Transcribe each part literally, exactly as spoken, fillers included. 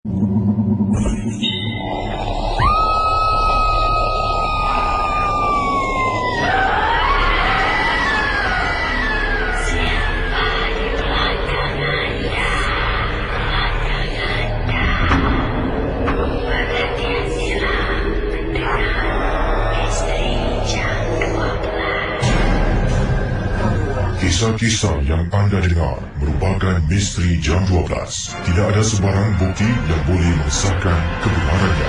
Kisah-kisah yang anda dengar merupakan misteri jam dua belas. Tidak ada sebarang bukti yang boleh mengesahkan kebenarannya.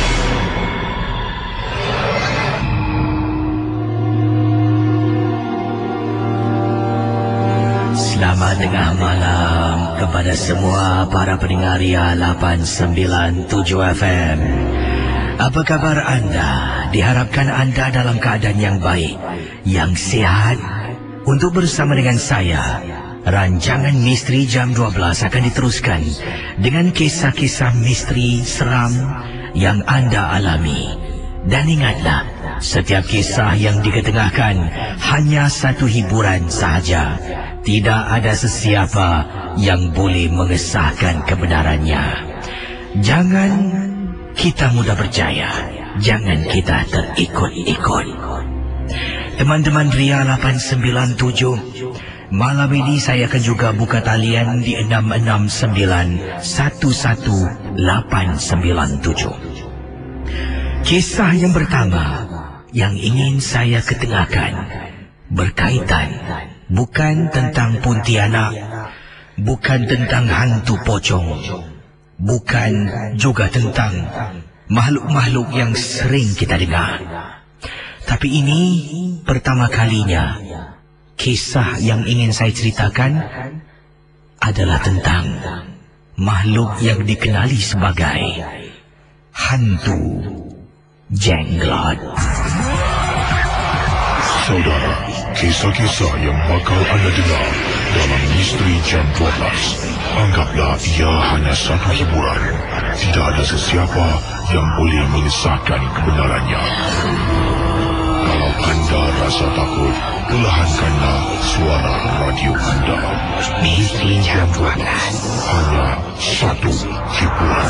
Selamat tengah malam kepada semua para pendengar Ria lapan sembilan tujuh F M. Apa kabar anda? Diharapkan anda dalam keadaan yang baik, yang sihat. Untuk bersama dengan saya, rancangan misteri jam dua belas akan diteruskan dengan kisah-kisah misteri seram yang anda alami. Dan ingatlah, setiap kisah yang diketengahkan hanya satu hiburan sahaja. Tidak ada sesiapa yang boleh mengesahkan kebenarannya. Jangan kita mudah percaya, jangan kita terikut-ikut. Teman-teman Ria lapan sembilan tujuh, malam ini saya akan juga buka talian di enam enam sembilan satu satu lapan sembilan tujuh. Kisah yang pertama yang ingin saya ketengahkan berkaitan bukan tentang Pontianak, bukan tentang hantu pocong, bukan juga tentang makhluk-makhluk yang sering kita dengar. Tapi ini pertama kalinya kisah yang ingin saya ceritakan adalah tentang makhluk yang dikenali sebagai hantu jenglot. Saudara, kisah-kisah yang bakal anda dengar dalam misteri jam dua belas, anggaplah ia hanya satu hiburan. Tidak ada sesiapa yang boleh mengesahkan kebenarannya. Kalau anda rasa takut, perlahankanlah suara radio anda. Misteri jam dua belas, hanya satu hiburan.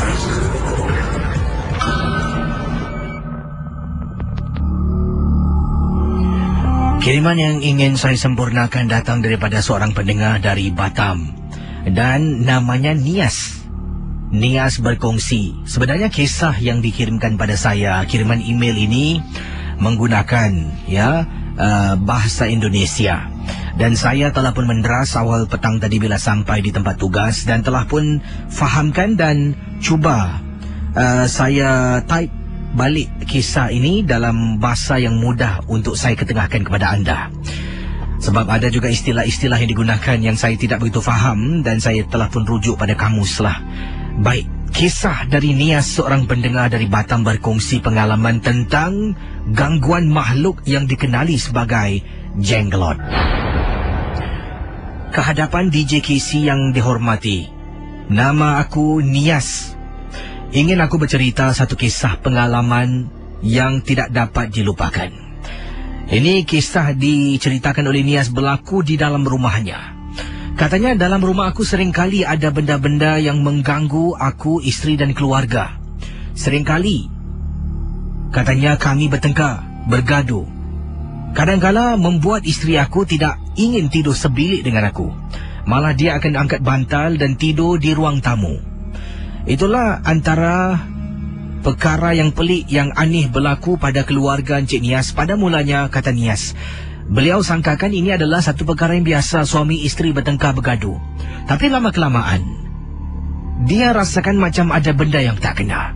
Kiriman yang ingin saya sempurnakan datang daripada seorang pendengar dari Batam dan namanya Nias. Nias berkongsi, sebenarnya kisah yang dikirimkan pada saya, kiriman email ini menggunakan ya uh, bahasa Indonesia, dan saya telah pun menderas awal petang tadi bila sampai di tempat tugas dan telah pun fahamkan dan cuba uh, saya type balik kisah ini dalam bahasa yang mudah untuk saya ketengahkan kepada anda. Sebab ada juga istilah-istilah yang digunakan yang saya tidak begitu faham dan saya telah pun rujuk pada kamus lah. Baik, kisah dari Nias, seorang pendengar dari Batam, berkongsi pengalaman tentang gangguan makhluk yang dikenali sebagai jenglot. Kehadapan D J K C yang dihormati, nama aku Nias. Ingin aku bercerita satu kisah pengalaman yang tidak dapat dilupakan. Ini kisah diceritakan oleh Nias berlaku di dalam rumahnya. Katanya dalam rumah aku seringkali ada benda-benda yang mengganggu aku, isteri dan keluarga. Seringkali katanya kami bertengkar, bergaduh. Kadang-kala membuat isteri aku tidak ingin tidur sebilik dengan aku. Malah dia akan angkat bantal dan tidur di ruang tamu. Itulah antara perkara yang pelik yang aneh berlaku pada keluarga Encik Nias. Pada mulanya, kata Nias, beliau sangkakan ini adalah satu perkara yang biasa, suami isteri bertengkar bergaduh. Tapi lama-kelamaan dia rasakan macam ada benda yang tak kena.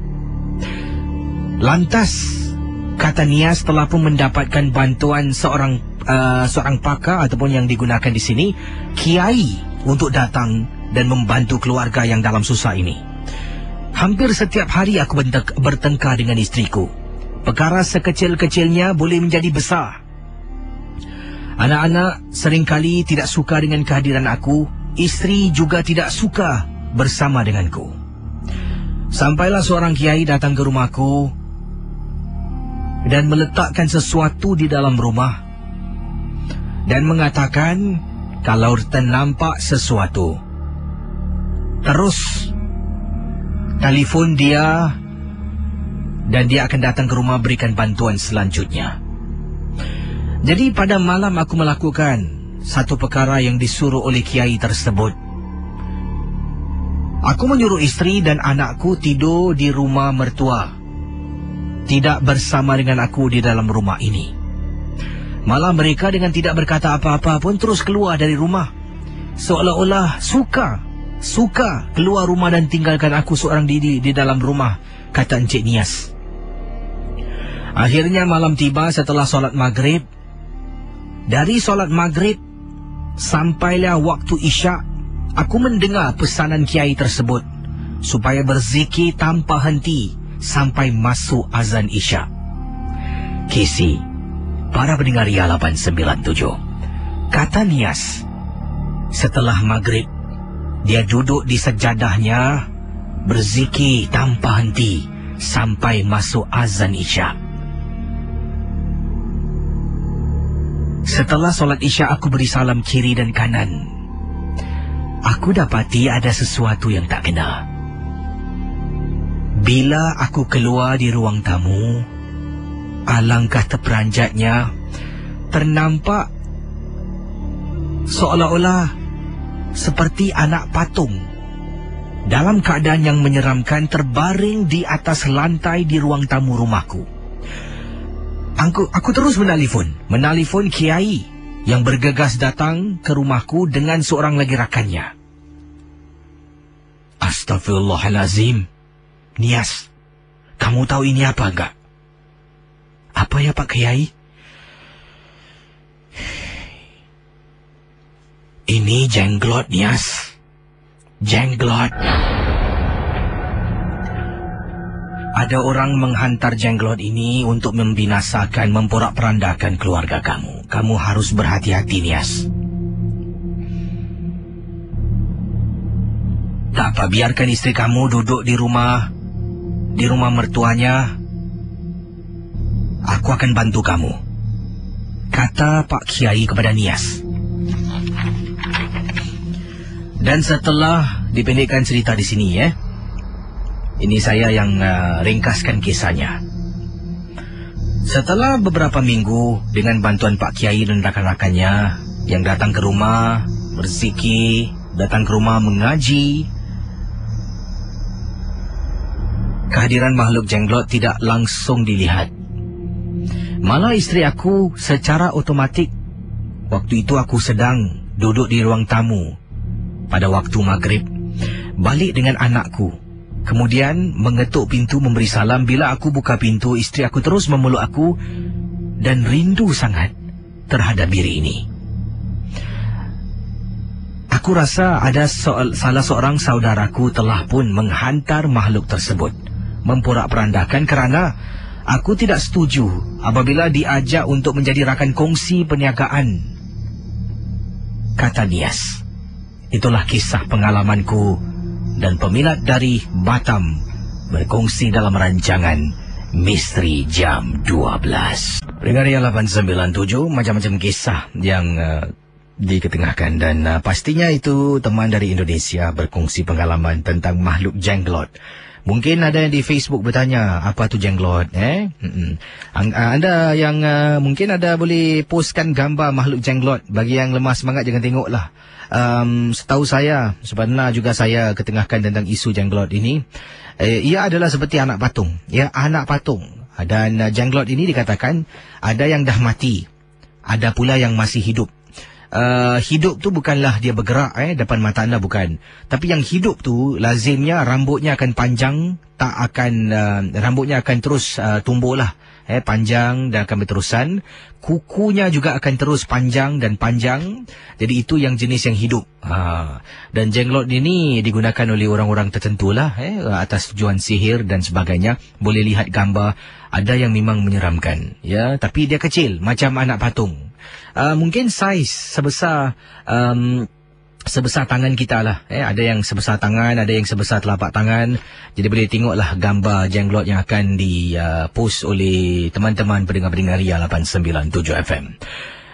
Lantas, kata Nias, telah pun mendapatkan bantuan seorang uh, seorang pakar ataupun yang digunakan di sini, kiai, untuk datang dan membantu keluarga yang dalam susah ini. Hampir setiap hari aku bertengkar dengan istriku. Perkara sekecil-kecilnya boleh menjadi besar. Anak-anak seringkali tidak suka dengan kehadiran aku. Isteri juga tidak suka bersama denganku. Sampailah seorang kiai datang ke rumahku dan meletakkan sesuatu di dalam rumah dan mengatakan kalau ternampak sesuatu, terus telefon dia dan dia akan datang ke rumah berikan bantuan selanjutnya. Jadi pada malam aku melakukan satu perkara yang disuruh oleh kiai tersebut. Aku menyuruh isteri dan anakku tidur di rumah mertua, tidak bersama dengan aku di dalam rumah ini. Malah mereka dengan tidak berkata apa-apa pun terus keluar dari rumah, seolah-olah suka Suka keluar rumah dan tinggalkan aku seorang diri di dalam rumah, kata Encik Nias. Akhirnya malam tiba setelah solat maghrib. Dari solat maghrib sampailah waktu isyak, aku mendengar pesanan kiai tersebut supaya berzikir tanpa henti sampai masuk azan isyak. Kisi, para pendengar Ria lapan sembilan tujuh, kata Nias, setelah maghrib dia duduk di sejadahnya berzikir tanpa henti sampai masuk azan isyak. Setelah solat isyak aku beri salam kiri dan kanan. Aku dapati ada sesuatu yang tak kena. Bila aku keluar di ruang tamu, alangkah terperanjatnya ternampak seolah-olah seperti anak patung dalam keadaan yang menyeramkan terbaring di atas lantai di ruang tamu rumahku. Aku, aku terus menelefon, menelefon kiai yang bergegas datang ke rumahku dengan seorang lagi rakannya. Astaghfirullahalazim. Nias, kamu tahu ini apa enggak? Apa ya Pak Kiai? Ini jenglot, Nias. Jenglot. Ada orang menghantar jenglot ini untuk membinasakan, memporak-perandakan keluarga kamu. Kamu harus berhati-hati, Nias. Tak apa, biarkan istri kamu duduk di rumah, di rumah mertuanya. Aku akan bantu kamu, kata Pak Kiai kepada Nias. Dan setelah dipendekkan cerita di sini, ya, ini saya yang uh, ringkaskan kisahnya. Setelah beberapa minggu dengan bantuan Pak Kiai dan rakan-rakannya yang datang ke rumah berzikir, datang ke rumah mengaji, kehadiran makhluk jenglot tidak langsung dilihat. Malah istri aku secara otomatik, waktu itu aku sedang duduk di ruang tamu pada waktu maghrib, balik dengan anakku. Kemudian mengetuk pintu memberi salam. Bila aku buka pintu, istri aku terus memeluk aku dan rindu sangat terhadap diri ini. Aku rasa ada so- salah seorang saudaraku telah pun menghantar makhluk tersebut, memporak-perandakan kerana aku tidak setuju apabila diajak untuk menjadi rakan kongsi perniagaan, kata Nias. Itulah kisah pengalamanku dan peminat dari Batam berkongsi dalam rancangan Misteri Jam dua belas. Pendengar Ria lapan sembilan tujuh, macam-macam kisah yang uh, diketengahkan dan uh, pastinya itu teman dari Indonesia berkongsi pengalaman tentang makhluk jenglot. Mungkin ada yang di Facebook bertanya, apa tu jenglot? Eh? Anda yang uh, mungkin ada boleh postkan gambar makhluk jenglot. Bagi yang lemah semangat jangan tengoklah. Um, setahu saya, sebenarnya juga saya ketengahkan tentang isu jenglot ini. Eh, ia adalah seperti anak patung. Ya, anak patung. Dan uh, jenglot ini dikatakan ada yang dah mati, ada pula yang masih hidup. Uh, hidup tu bukanlah dia bergerak eh depan mata anda, bukan. Tapi yang hidup tu lazimnya rambutnya akan panjang, tak akan uh, rambutnya akan terus uh, tumbuhlah eh panjang dan akan berterusan. Kukunya juga akan terus panjang dan panjang. Jadi itu yang jenis yang hidup. Ha. Dan jenglot ini digunakan oleh orang-orang tertentu lah eh atas tujuan sihir dan sebagainya. Boleh lihat gambar, ada yang memang menyeramkan ya, tapi dia kecil macam anak patung. Uh, mungkin saiz sebesar um, sebesar tangan kita lah. Eh, ada yang sebesar tangan, ada yang sebesar telapak tangan. Jadi boleh tengoklah gambar jenglot yang akan di uh, post oleh teman-teman pendengar-pendengar Ria lapan sembilan tujuh F M.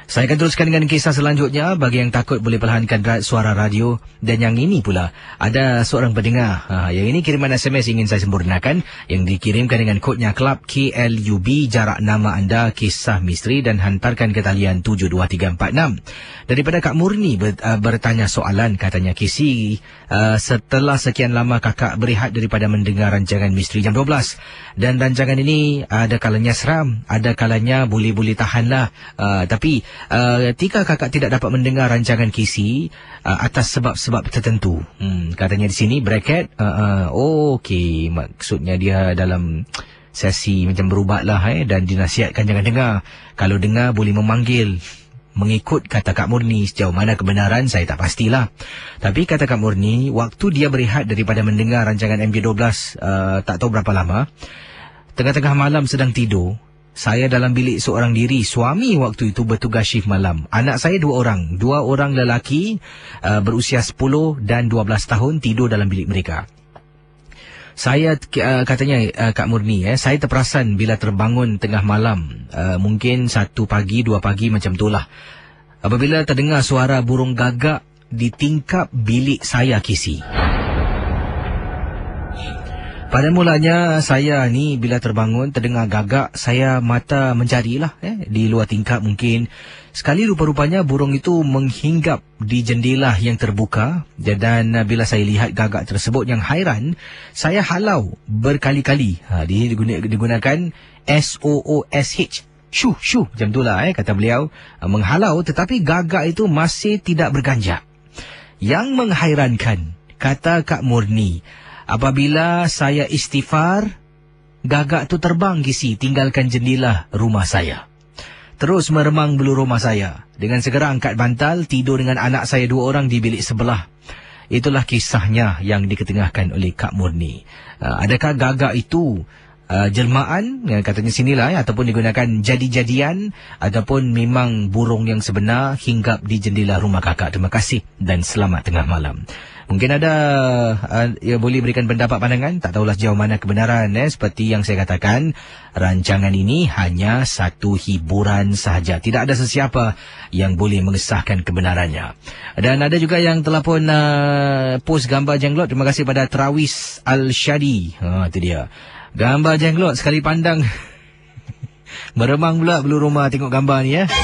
Saya akan teruskan dengan kisah selanjutnya. Bagi yang takut boleh perlahankan suara radio. Dan yang ini pula, ada seorang pendengar. Ha, yang ini kiriman S M S ingin saya sempurnakan. Yang dikirimkan dengan kodnya Club K L U B, jarak nama anda, kisah misteri dan hantarkan ke talian tujuh dua tiga empat enam. Daripada Kak Murni ber, uh, bertanya soalan, katanya, Kisi, uh, setelah sekian lama kakak berehat daripada mendengar rancangan misteri jam dua belas. Dan rancangan ini ada kalanya seram, ada kalanya boleh-boleh tahanlah. Uh, tapi Uh, ketika kakak tidak dapat mendengar rancangan Kisi uh, atas sebab-sebab tertentu. Hmm, katanya di sini bracket. Uh, uh, oh, okey, maksudnya dia dalam sesi macam berubat lah eh, dan dinasihatkan jangan dengar. Kalau dengar boleh memanggil. Mengikut kata Kak Murni, sejauh mana kebenaran saya tak pastilah. Tapi kata Kak Murni, waktu dia berehat daripada mendengar rancangan M J dua belas, uh, tak tahu berapa lama, tengah-tengah malam sedang tidur. Saya dalam bilik seorang diri. Suami waktu itu bertugas shift malam. Anak saya dua orang. Dua orang lelaki uh, berusia sepuluh dan dua belas tahun tidur dalam bilik mereka. Saya uh, katanya uh, Kak Murni, eh, saya terperasan bila terbangun tengah malam. Uh, mungkin satu pagi, dua pagi macam itulah. Apabila terdengar suara burung gagak di tingkap bilik saya, Kisi. Pada mulanya saya ni bila terbangun terdengar gagak, saya mata mencarilah eh, di luar tingkap mungkin. Sekali rupa-rupanya burung itu menghinggap di jendela yang terbuka. Dan bila saya lihat gagak tersebut yang hairan, saya halau berkali-kali. Ha, dia digunakan S O O S H. Syuh, syuh, macam itulah eh, kata beliau. Menghalau tetapi gagak itu masih tidak berganjak. Yang menghairankan, kata Kak Murni, apabila saya istighfar, gagak tu terbang, Kisi, tinggalkan jendela rumah saya. Terus meremang bulu rumah saya. Dengan segera angkat bantal, tidur dengan anak saya dua orang di bilik sebelah. Itulah kisahnya yang diketengahkan oleh Kak Murni. Uh, adakah gagak itu uh, jelmaan, yang katanya sinilah, ya, ataupun digunakan jadi-jadian, ataupun memang burung yang sebenar hinggap di jendela rumah kakak? Terima kasih dan selamat tengah malam. Mungkin ada uh, ya, boleh berikan pendapat pandangan. Tak tahulah sejauh mana kebenaran. Eh. Seperti yang saya katakan, rancangan ini hanya satu hiburan sahaja. Tidak ada sesiapa yang boleh mengesahkan kebenarannya. Dan ada juga yang telah pun uh, post gambar jenglot. Terima kasih pada Trawis Al-Shadi. Ha, itu dia. Gambar jenglot sekali pandang. Meremang pula bulu rumah tengok gambar ni ya. Eh.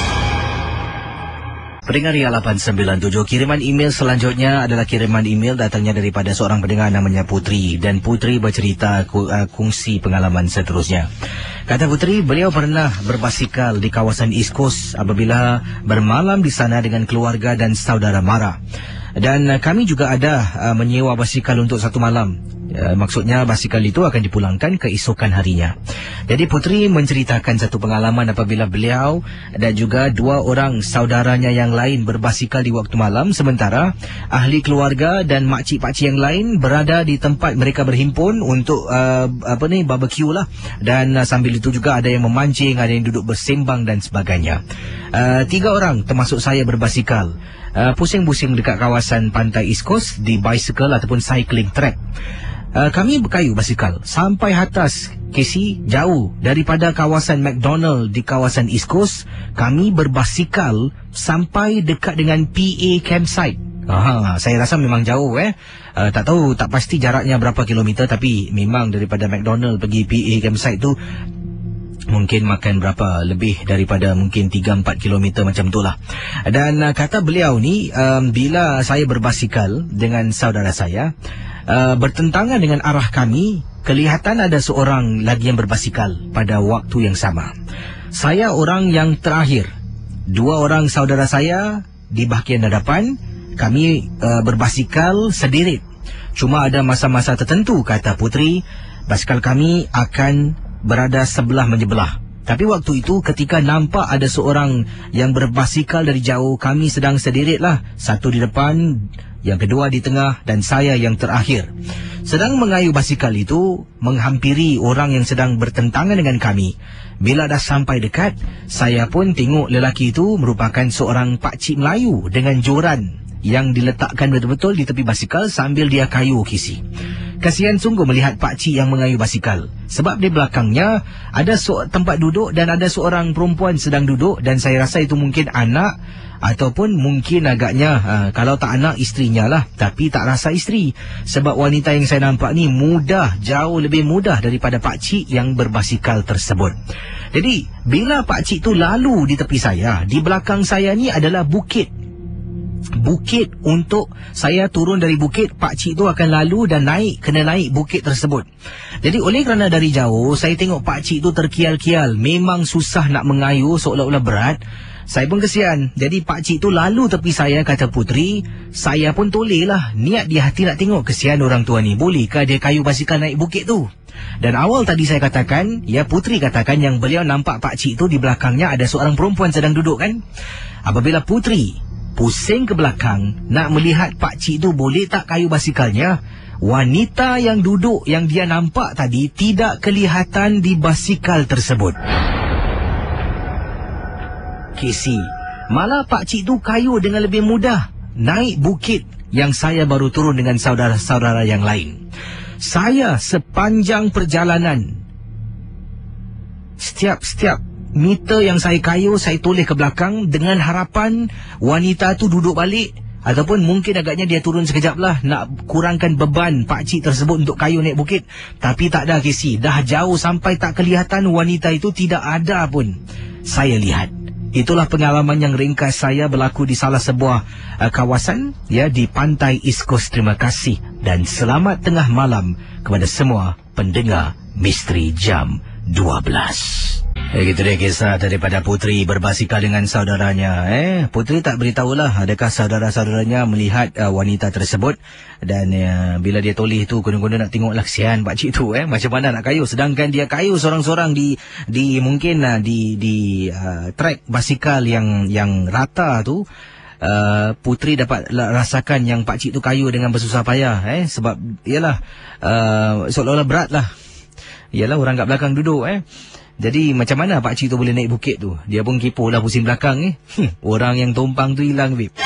Pendengar Ria lapan sembilan tujuh, kiriman email selanjutnya adalah kiriman email datangnya daripada seorang pendengar namanya Putri. Dan Putri bercerita uh, kongsi pengalaman seterusnya. Kata Putri, beliau pernah berbasikal di kawasan East Coast apabila bermalam di sana dengan keluarga dan saudara mara. Dan uh, kami juga ada uh, menyewa basikal untuk satu malam. Uh, maksudnya basikal itu akan dipulangkan keesokan harinya. Jadi Putri menceritakan satu pengalaman apabila beliau dan juga dua orang saudaranya yang lain berbasikal di waktu malam, sementara ahli keluarga dan makcik-pakcik yang lain berada di tempat mereka berhimpun untuk uh, apa ni barbecue lah. Dan uh, sambil itu juga ada yang memancing, ada yang duduk bersembang dan sebagainya. Uh, tiga orang termasuk saya berbasikal uh, pusing-pusing dekat kawasan pantai East Coast di bicycle ataupun cycling track. Uh, kami berkayu basikal sampai atas Kisi, jauh daripada kawasan McDonald di kawasan East Coast. Kami berbasikal sampai dekat dengan P A campsite. Aha, saya rasa memang jauh eh. Uh, tak tahu, tak pasti jaraknya berapa kilometer, tapi memang daripada McDonald pergi P A campsite tu mungkin makan berapa, lebih daripada mungkin tiga empat kilometer macam itulah. Dan uh, kata beliau ni, um, bila saya berbasikal dengan saudara saya, uh, bertentangan dengan arah kami, kelihatan ada seorang lagi yang berbasikal pada waktu yang sama. Saya orang yang terakhir. Dua orang saudara saya di bahagian hadapan. Kami uh, berbasikal sedirit. Cuma ada masa-masa tertentu, kata Putri, basikal kami akan berada sebelah menyebelah. Tapi waktu itu ketika nampak ada seorang yang berbasikal dari jauh, kami sedang sedirit lah. Satu di depan, yang kedua di tengah dan saya yang terakhir. Sedang mengayuh basikal itu menghampiri orang yang sedang bertentangan dengan kami. Bila dah sampai dekat, saya pun tengok lelaki itu merupakan seorang pakcik Melayu dengan joran yang diletakkan betul-betul di tepi basikal sambil dia kayu, Kisi. Kasihan sungguh melihat pakcik yang mengayuh basikal. Sebab di belakangnya ada so- tempat duduk dan ada seorang perempuan sedang duduk, dan saya rasa itu mungkin anak ataupun mungkin agaknya uh, kalau tak anak, isterinya lah. Tapi tak rasa isteri, sebab wanita yang saya nampak ni mudah, jauh lebih mudah daripada pakcik yang berbasikal tersebut. Jadi bila pakcik tu lalu di tepi saya, di belakang saya ni adalah bukit. Bukit untuk saya turun dari bukit, pakcik tu akan lalu dan naik, kena naik bukit tersebut. Jadi oleh kerana dari jauh saya tengok pakcik tu terkial-kial, memang susah nak mengayuh, seolah-olah berat. Saya pun kesian. Jadi pakcik tu lalu tepi saya, kata Puteri. Saya pun toleh lah, niat di hati nak tengok kesian orang tua ni, bolehkah dia kayu basikal naik bukit tu. Dan awal tadi saya katakan, ya Puteri katakan yang beliau nampak pakcik tu di belakangnya ada seorang perempuan sedang duduk kan. Apabila Puteri pusing ke belakang nak melihat pakcik tu boleh tak kayu basikalnya, wanita yang duduk yang dia nampak tadi tidak kelihatan di basikal tersebut. Kesi, malah pakcik tu kayu dengan lebih mudah naik bukit yang saya baru turun dengan saudara-saudara yang lain. Saya sepanjang perjalanan, Setiap-setiap meter yang saya kayu, saya toleh ke belakang dengan harapan wanita tu duduk balik, ataupun mungkin agaknya dia turun sekejap lah nak kurangkan beban pakcik tersebut untuk kayu naik bukit. Tapi tak ada, Kesi. Dah jauh sampai tak kelihatan wanita itu, tidak ada pun saya lihat. Itulah pengalaman yang ringkas saya berlaku di salah sebuah uh, kawasan ya di pantai East Coast. Terima kasih dan selamat tengah malam kepada semua pendengar Misteri Jam dua belas. Eh, gitu dia kisah daripada Puteri berbasikal dengan saudaranya. Eh, Puteri tak beritahulah adakah saudara-saudaranya melihat uh, wanita tersebut. Dan uh, bila dia toleh tu, guna-guna nak tengoklah kesian pakcik tu, eh, macam mana nak kayu. Sedangkan dia kayu seorang-seorang di di mungkin uh, di di uh, trek basikal yang yang rata tu. Uh, Puteri dapat rasakan yang pakcik tu kayu dengan bersusah payah, eh, sebab ialah uh, seolah-olah berat lah. Ialah orang kat belakang duduk, eh. Jadi macam mana pakcik tu boleh naik bukit tu? Dia pun kipo lah pusing belakang, eh. Hm, orang yang tumpang tu hilang, Bib.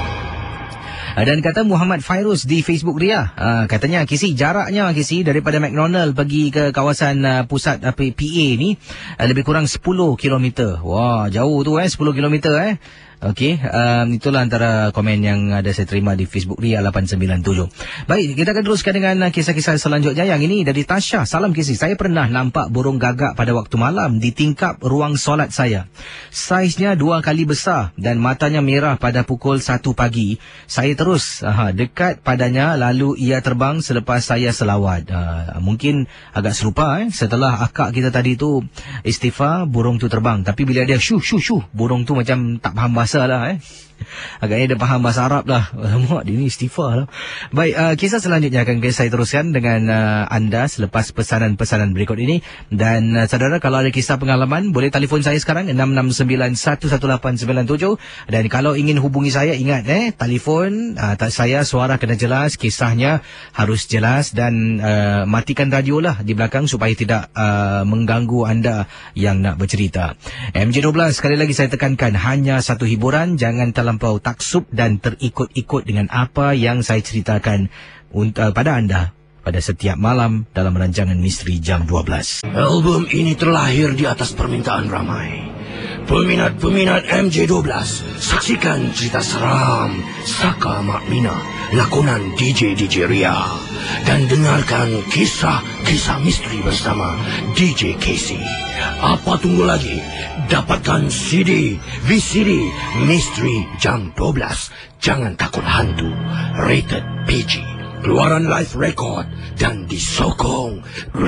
Dan kata Muhammad Fairuz di Facebook dia, uh, katanya Kisi, jaraknya Kisi daripada McDonald pergi ke kawasan uh, pusat uh, P A ni uh, lebih kurang sepuluh kilometer. Wah, jauh tu, eh, sepuluh kilometer, eh. Okey, um, itulah antara komen yang ada saya terima di Facebook Ria lapan sembilan tujuh. Baik, kita akan teruskan dengan uh, kisah-kisah selanjutnya. Yang ini dari Tasha. Salam Kisi, saya pernah nampak burung gagak pada waktu malam di tingkap ruang solat saya. Saiznya dua kali besar dan matanya merah pada pukul satu pagi. Saya terus aha, dekat padanya, lalu ia terbang selepas saya selawat. Uh, mungkin agak serupa, eh. Setelah akak kita tadi tu istighfar, burung tu terbang. Tapi bila dia syuh syuh syuh, burung tu macam tak faham bahasa lah, eh. Agaknya dia faham bahasa Arab lah. Alamak, dia ni istighfar lah. Baik, uh, kisah selanjutnya akan saya teruskan dengan uh, anda selepas pesanan-pesanan berikut ini. Dan uh, saudara, kalau ada kisah pengalaman, boleh telefon saya sekarang enam enam sembilan satu satu lapan sembilan tujuh. Dan kalau ingin hubungi saya, ingat, eh, telefon uh, tak saya, suara kena jelas, kisahnya harus jelas. Dan uh, matikan radio lah di belakang supaya tidak uh, mengganggu anda yang nak bercerita. M J dua belas, sekali lagi saya tekankan, hanya satu hiburan. Jangan terlampau taksub dan terikut-ikut dengan apa yang saya ceritakan untuk, uh, pada anda pada setiap malam dalam rancangan Misteri Jam dua belas. Album ini terlahir di atas permintaan ramai. Peminat-peminat M J dua belas, saksikan cerita seram Saka Mak Mina, lakonan D J D J Ria. Dan dengarkan kisah-kisah misteri bersama D J Casey. Apa tunggu lagi? Dapatkan C D, V C D, Misteri Jam dua belas. Jangan takut hantu. Rated P G. Keluaran Live Record dan disokong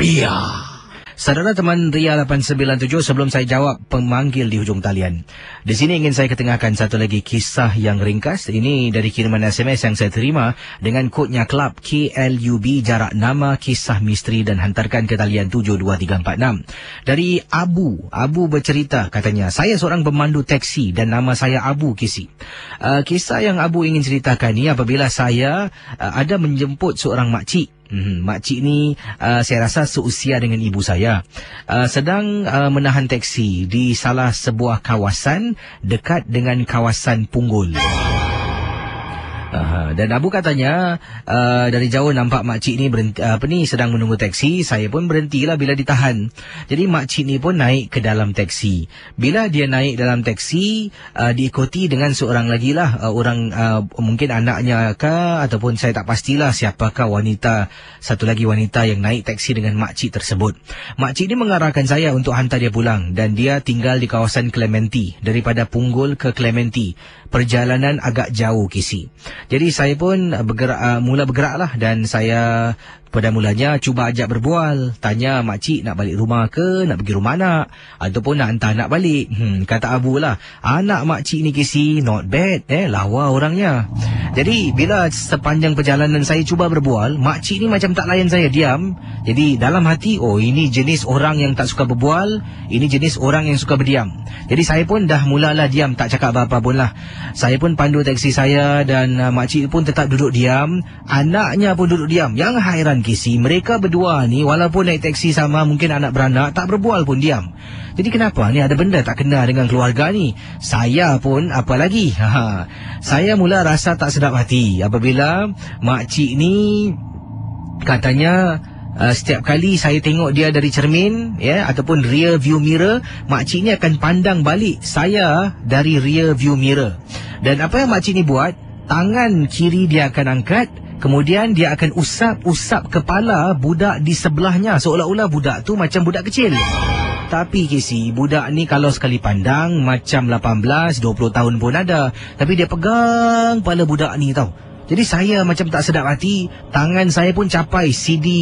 Ria. Saudara teman Ria lapan sembilan tujuh, sebelum saya jawab pemanggil di hujung talian, di sini ingin saya ketengahkan satu lagi kisah yang ringkas. Ini dari kiriman S M S yang saya terima dengan kodnya Club K L U B, jarak nama, kisah misteri, dan hantarkan ke talian tujuh dua tiga empat enam. Dari Abu. Abu bercerita, katanya, saya seorang pemandu teksi dan nama saya Abu, Kisi. Uh, kisah yang Abu ingin ceritakan ni apabila saya uh, ada menjemput seorang makcik. Hmm, makcik ni uh, saya rasa seusia dengan ibu saya. Uh, sedang uh, menahan teksi di salah sebuah kawasan dekat dengan kawasan Punggol. Aha, dan Abu katanya uh, dari jauh nampak makcik ni berhenti, apa ni sedang menunggu teksi. Saya pun berhentilah bila ditahan. Jadi makcik ni pun naik ke dalam teksi. Bila dia naik dalam teksi, uh, diikuti dengan seorang lagi lah, uh, orang uh, mungkin anaknya ke ataupun saya tak pastilah siapakah wanita, satu lagi wanita yang naik teksi dengan makcik tersebut. Makcik ni mengarahkan saya untuk hantar dia pulang dan dia tinggal di kawasan Clementi. Daripada Punggol ke Clementi, perjalanan agak jauh Kisi. Jadi saya pun bergerak, uh, mula bergerak lah, dan saya pada mulanya cuba ajak berbual, tanya makcik nak balik rumah ke, nak pergi rumah anak, ataupun nak hantar anak balik. Hmm, kata Abu lah, anak makcik ni Kisi not bad, eh lawa orangnya. Jadi bila sepanjang perjalanan saya cuba berbual, makcik ni macam tak layan saya, diam. Jadi dalam hati, oh ini jenis orang yang tak suka berbual, ini jenis orang yang suka berdiam. Jadi saya pun dah mulalah diam, tak cakap apa-apa pun lah. Saya pun pandu teksi saya dan uh, makcik pun tetap duduk diam, anaknya pun duduk diam. Yang hairan Kisi, mereka berdua ni walaupun naik teksi sama, mungkin anak beranak, tak berbual pun diam. Jadi kenapa ni, ada benda tak kena dengan keluarga ni? Saya pun apa lagi? Ha, saya mula rasa tak sedap hati apabila makcik ni katanya Uh, setiap kali saya tengok dia dari cermin, ya, ataupun rear view mirror, makcik ni akan pandang balik saya dari rear view mirror. Dan apa yang makcik ni buat, tangan kiri dia akan angkat, kemudian dia akan usap-usap kepala budak di sebelahnya, seolah-olah budak tu macam budak kecil. Tapi Kisi, budak ni kalau sekali pandang macam lapan belas, dua puluh tahun pun ada. Tapi dia pegang kepala budak ni tau. Jadi saya macam tak sedap hati, tangan saya pun capai C D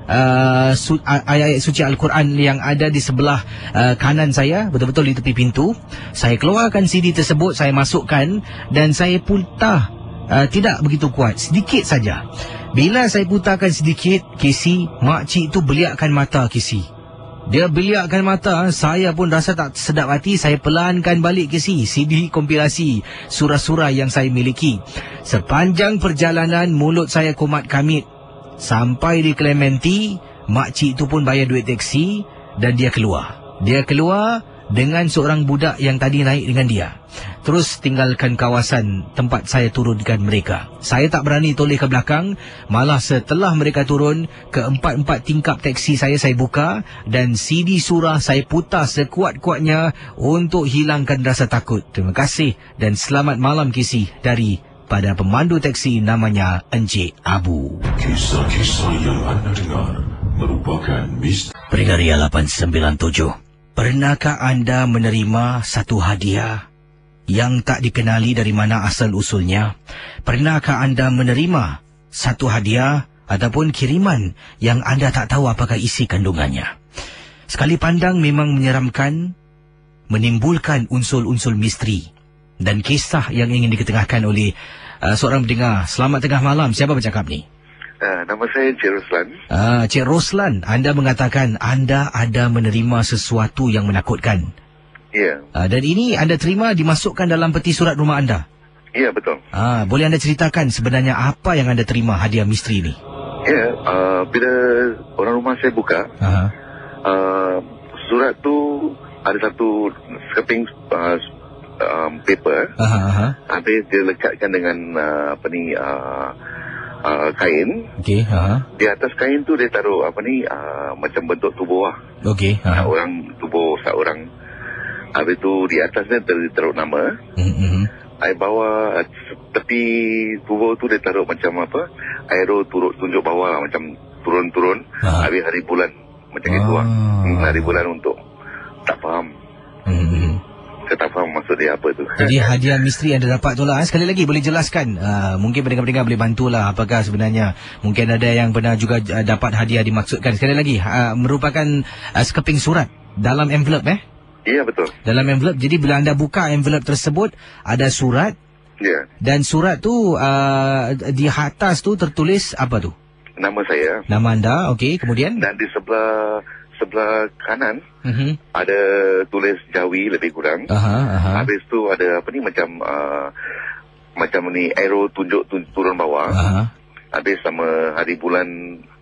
uh, su- ayat-ayat suci Al-Quran yang ada di sebelah uh, kanan saya, betul-betul di tepi pintu. Saya keluarkan C D tersebut, saya masukkan dan saya putar uh, tidak begitu kuat, sedikit saja. Bila saya putarkan sedikit, Kisi, makcik tu beliakkan mata Kisi. Dia beliakkan mata, saya pun rasa tak sedap hati. Saya pelankan balik ke si C D kompilasi surah-surah yang saya miliki. Sepanjang perjalanan mulut saya kumat kamit. Sampai di Clementi, makcik tu pun bayar duit teksi dan dia keluar. Dia keluar dengan seorang budak yang tadi naik dengan dia. Terus tinggalkan kawasan tempat saya turunkan mereka. Saya tak berani toleh ke belakang. Malah setelah mereka turun, keempat-empat tingkap teksi saya saya buka dan C D surah saya putar sekuat-kuatnya untuk hilangkan rasa takut. Terima kasih dan selamat malam Kisi dari pada pemandu teksi namanya Encik Abu. Kisah-kisah yang anda dengar merupakan misteri. Peringkat lapan sembilan tujuh. Pernahkah anda menerima satu hadiah yang tak dikenali dari mana asal-usulnya? Pernahkah anda menerima satu hadiah ataupun kiriman yang anda tak tahu apakah isi kandungannya? Sekali pandang memang menyeramkan, menimbulkan unsur-unsur misteri dan kisah yang ingin diketengahkan oleh uh, seorang pendengar. Selamat tengah malam, siapa bercakap ni? Uh, nama saya Cik Roslan. Ah, Cik Roslan, anda mengatakan anda ada menerima sesuatu yang menakutkan. Ya. Yeah. Uh, dan ini anda terima dimasukkan dalam peti surat rumah anda. Ya, yeah, betul. Ah, boleh anda ceritakan sebenarnya apa yang anda terima hadiah misteri ni? Ya, yeah, uh, bila orang rumah saya buka, Aha. Uh, surat tu ada satu scraping uh, um, paper. Aha, aha. Habis dia lekatkan dengan uh, apa ni uh, uh, kain. Okey, aha. Di atas kain tu dia taruh apa ni uh, macam bentuk tubuh lah. Okey, aha. Orang tubuh seorang. Habis tu di atasnya dia taruh nama. Mhm. I bawa uh, tepi tubuh tu dia taruh macam apa, aero turut tunjuk bawah lah, macam turun-turun. Ah. Habis hari bulan macam ah. itu lah. Hmm, hari bulan untuk tak faham. Mhm. Saya tak faham maksud dia apa tu. Jadi hadiah misteri yang anda dapat tu lah, eh. Sekali lagi boleh jelaskan, uh, mungkin pendengar-pendengar boleh bantulah apakah sebenarnya. Mungkin ada yang pernah juga uh, dapat hadiah dimaksudkan. Sekali lagi, uh, merupakan uh, sekeping surat dalam envelope, eh? Ya, betul. Dalam envelope. Jadi bila anda buka envelope tersebut, ada surat. Ya. Dan surat tu uh, di atas tu tertulis apa tu? Nama saya. Nama anda, okey. Kemudian? Dan di sebelah sebelah kanan uh-huh. ada tulis Jawi lebih kurang. Aha, aha. Habis tu ada apa ni macam uh, macam ni arrow tunjuk tu, turun bawah. Aha. Habis sama hari bulan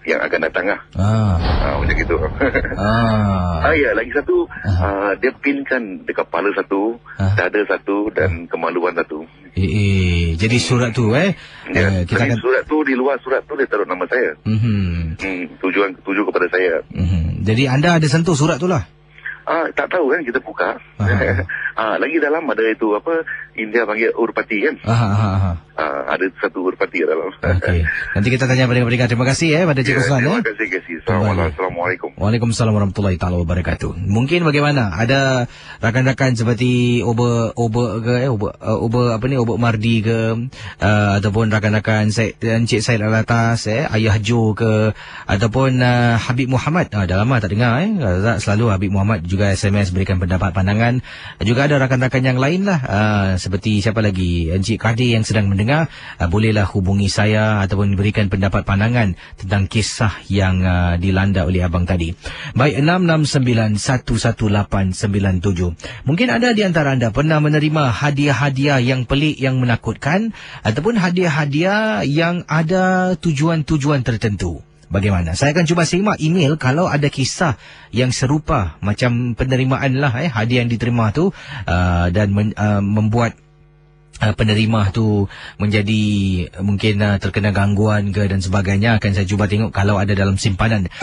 yang akan datang lah. Ah. Uh, macam gitu. Ah. ah, ya, lagi satu, uh, dia pinkan dekat kepala satu, Ah. dada satu dan kemaluan satu. Eh, eh. Jadi surat tu eh, Ya, eh kita akan surat tu, di luar surat tu dia taruh nama saya. Mhm. Hmm, tujuan tuju kepada saya. Mhm. Jadi anda ada sentuh surat tu lah. Ah, tak tahu kan, kita buka. Aha. ah, lagi dalam ada itu apa, India panggil urpati kan. Aha, aha, aha. Ah, ada satu urpati dalam. Okey. Nanti kita tanya pada pendengar. Terima kasih eh pada Cik Ya, Ruslan terima eh. kasih, kasih. Kembali. Assalamualaikum. Waalaikumsalam warahmatullahi taala wabarakatuh. Mungkin bagaimana? Ada rakan-rakan seperti Oba Oba ke eh Oba uh, Oba apa ni Oba Mardi ke uh, ataupun rakan-rakan Syed Encik Syed Alatas eh Ayah Jo ke ataupun uh, Habib Muhammad. Ah, dah lama tak dengar eh. Selalu Habib Muhammad juga S M S berikan pendapat pandangan. Juga ada rakan-rakan yang lain lah uh, seperti siapa lagi Encik Kadir yang sedang mendengar, uh, bolehlah hubungi saya ataupun berikan pendapat pandangan tentang kisah yang uh, dilanda oleh abang tadi. Baik, enam enam sembilan satu satu lapan sembilan tujuh. Mungkin ada di antara anda pernah menerima hadiah-hadiah yang pelik, yang menakutkan ataupun hadiah-hadiah yang ada tujuan-tujuan tertentu. Bagaimana? Saya akan cuba simak email kalau ada kisah yang serupa macam penerimaan lah eh hadiah yang diterima tu uh, dan men, uh, membuat uh, penerima tu menjadi uh, mungkin uh, terkena gangguan ke dan sebagainya. Akan saya cuba tengok kalau ada dalam simpanan.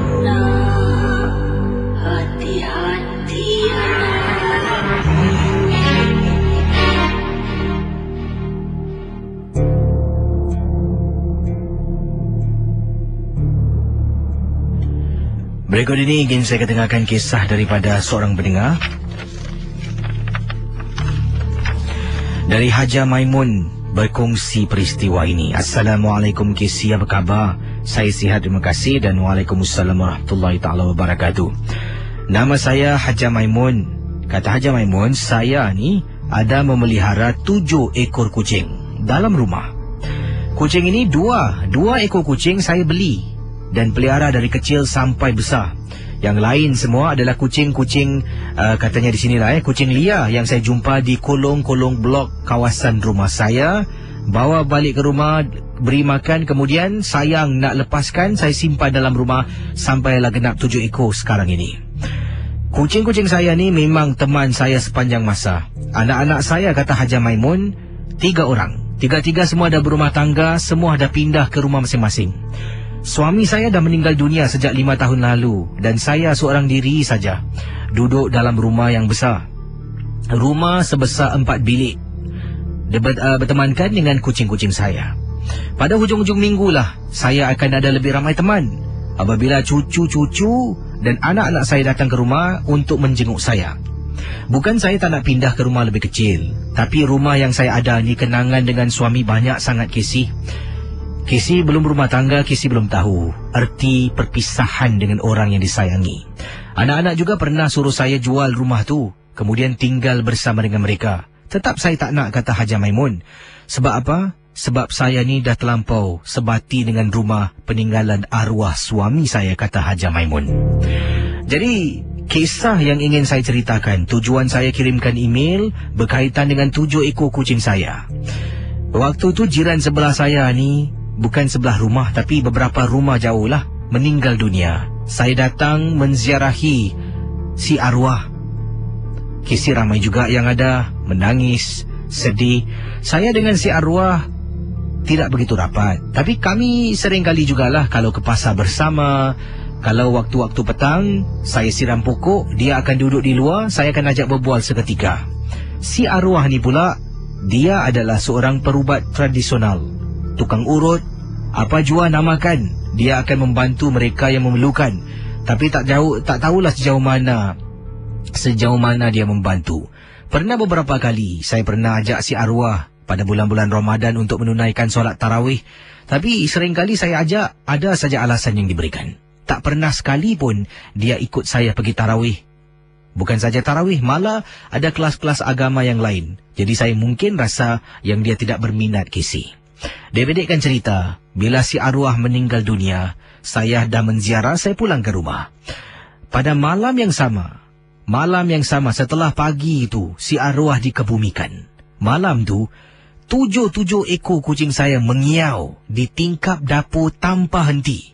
Berikut ini ingin saya ketengahkan kisah daripada seorang pendengar. Dari Haja Maimun berkongsi peristiwa ini. Assalamualaikum Kisi, apa khabar? Saya sihat, terima kasih. Dan Waalaikumsalam warahmatullahi taala wabarakatuh. Nama saya Haja Maimun. Kata Haja Maimun, saya ni ada memelihara tujuh ekor kucing dalam rumah. Kucing ini dua, dua ekor kucing saya beli dan pelihara dari kecil sampai besar. Yang lain semua adalah kucing-kucing uh, katanya di sinilah eh kucing liar yang saya jumpa di kolong-kolong blok kawasan rumah saya. Bawa balik ke rumah, beri makan, kemudian sayang nak lepaskan, saya simpan dalam rumah sampailah genap tujuh ekor sekarang ini. Kucing-kucing saya ni memang teman saya sepanjang masa. Anak-anak saya, kata Haja Maimun, tiga orang. Tiga-tiga semua dah berumah tangga, semua dah pindah ke rumah masing-masing. Suami saya dah meninggal dunia sejak lima tahun lalu dan saya seorang diri saja duduk dalam rumah yang besar. Rumah sebesar empat bilik, bertemankan dengan kucing-kucing saya. Pada hujung-hujung minggu lah saya akan ada lebih ramai teman apabila cucu-cucu dan anak-anak saya datang ke rumah untuk menjenguk saya. Bukan saya tak nak pindah ke rumah lebih kecil, tapi rumah yang saya ada ni kenangan dengan suami banyak sangat Kisi. Kisi belum berumah tangga, Kisi belum tahu erti perpisahan dengan orang yang disayangi. Anak-anak juga pernah suruh saya jual rumah tu, kemudian tinggal bersama dengan mereka. Tetap saya tak nak, kata Haja Maimun. Sebab apa? Sebab saya ni dah terlampau sebati dengan rumah peninggalan arwah suami saya, kata Haja Maimun. Jadi, kisah yang ingin saya ceritakan, tujuan saya kirimkan email berkaitan dengan tujuh ekor kucing saya. Waktu tu jiran sebelah saya ni, bukan sebelah rumah tapi beberapa rumah jauh lah, meninggal dunia. Saya datang menziarahi si arwah. Kisi ramai juga yang ada, menangis, sedih. Saya dengan si arwah tidak begitu rapat, tapi kami sering kali jugalah kalau ke pasar bersama. Kalau waktu-waktu petang, saya siram pokok, dia akan duduk di luar, saya akan ajak berbual seketika. Si arwah ni pula, dia adalah seorang perubat tradisional, tukang urut, apa jua namakan, dia akan membantu mereka yang memerlukan. Tapi tak jauh, tak tahulah sejauh mana sejauh mana dia membantu. Pernah beberapa kali saya pernah ajak si arwah pada bulan-bulan Ramadan untuk menunaikan solat tarawih, tapi seringkali saya ajak, ada saja alasan yang diberikan. Tak pernah sekali pun dia ikut saya pergi tarawih. Bukan saja tarawih, malah ada kelas-kelas agama yang lain. Jadi saya mungkin rasa yang dia tidak berminat Kisi. Dia bedekkan cerita, bila si arwah meninggal dunia, saya dah menziarah, saya pulang ke rumah. Pada malam yang sama, malam yang sama setelah pagi itu, si arwah dikebumikan. Malam tu, tujuh-tujuh ekor kucing saya mengiau di tingkap dapur tanpa henti.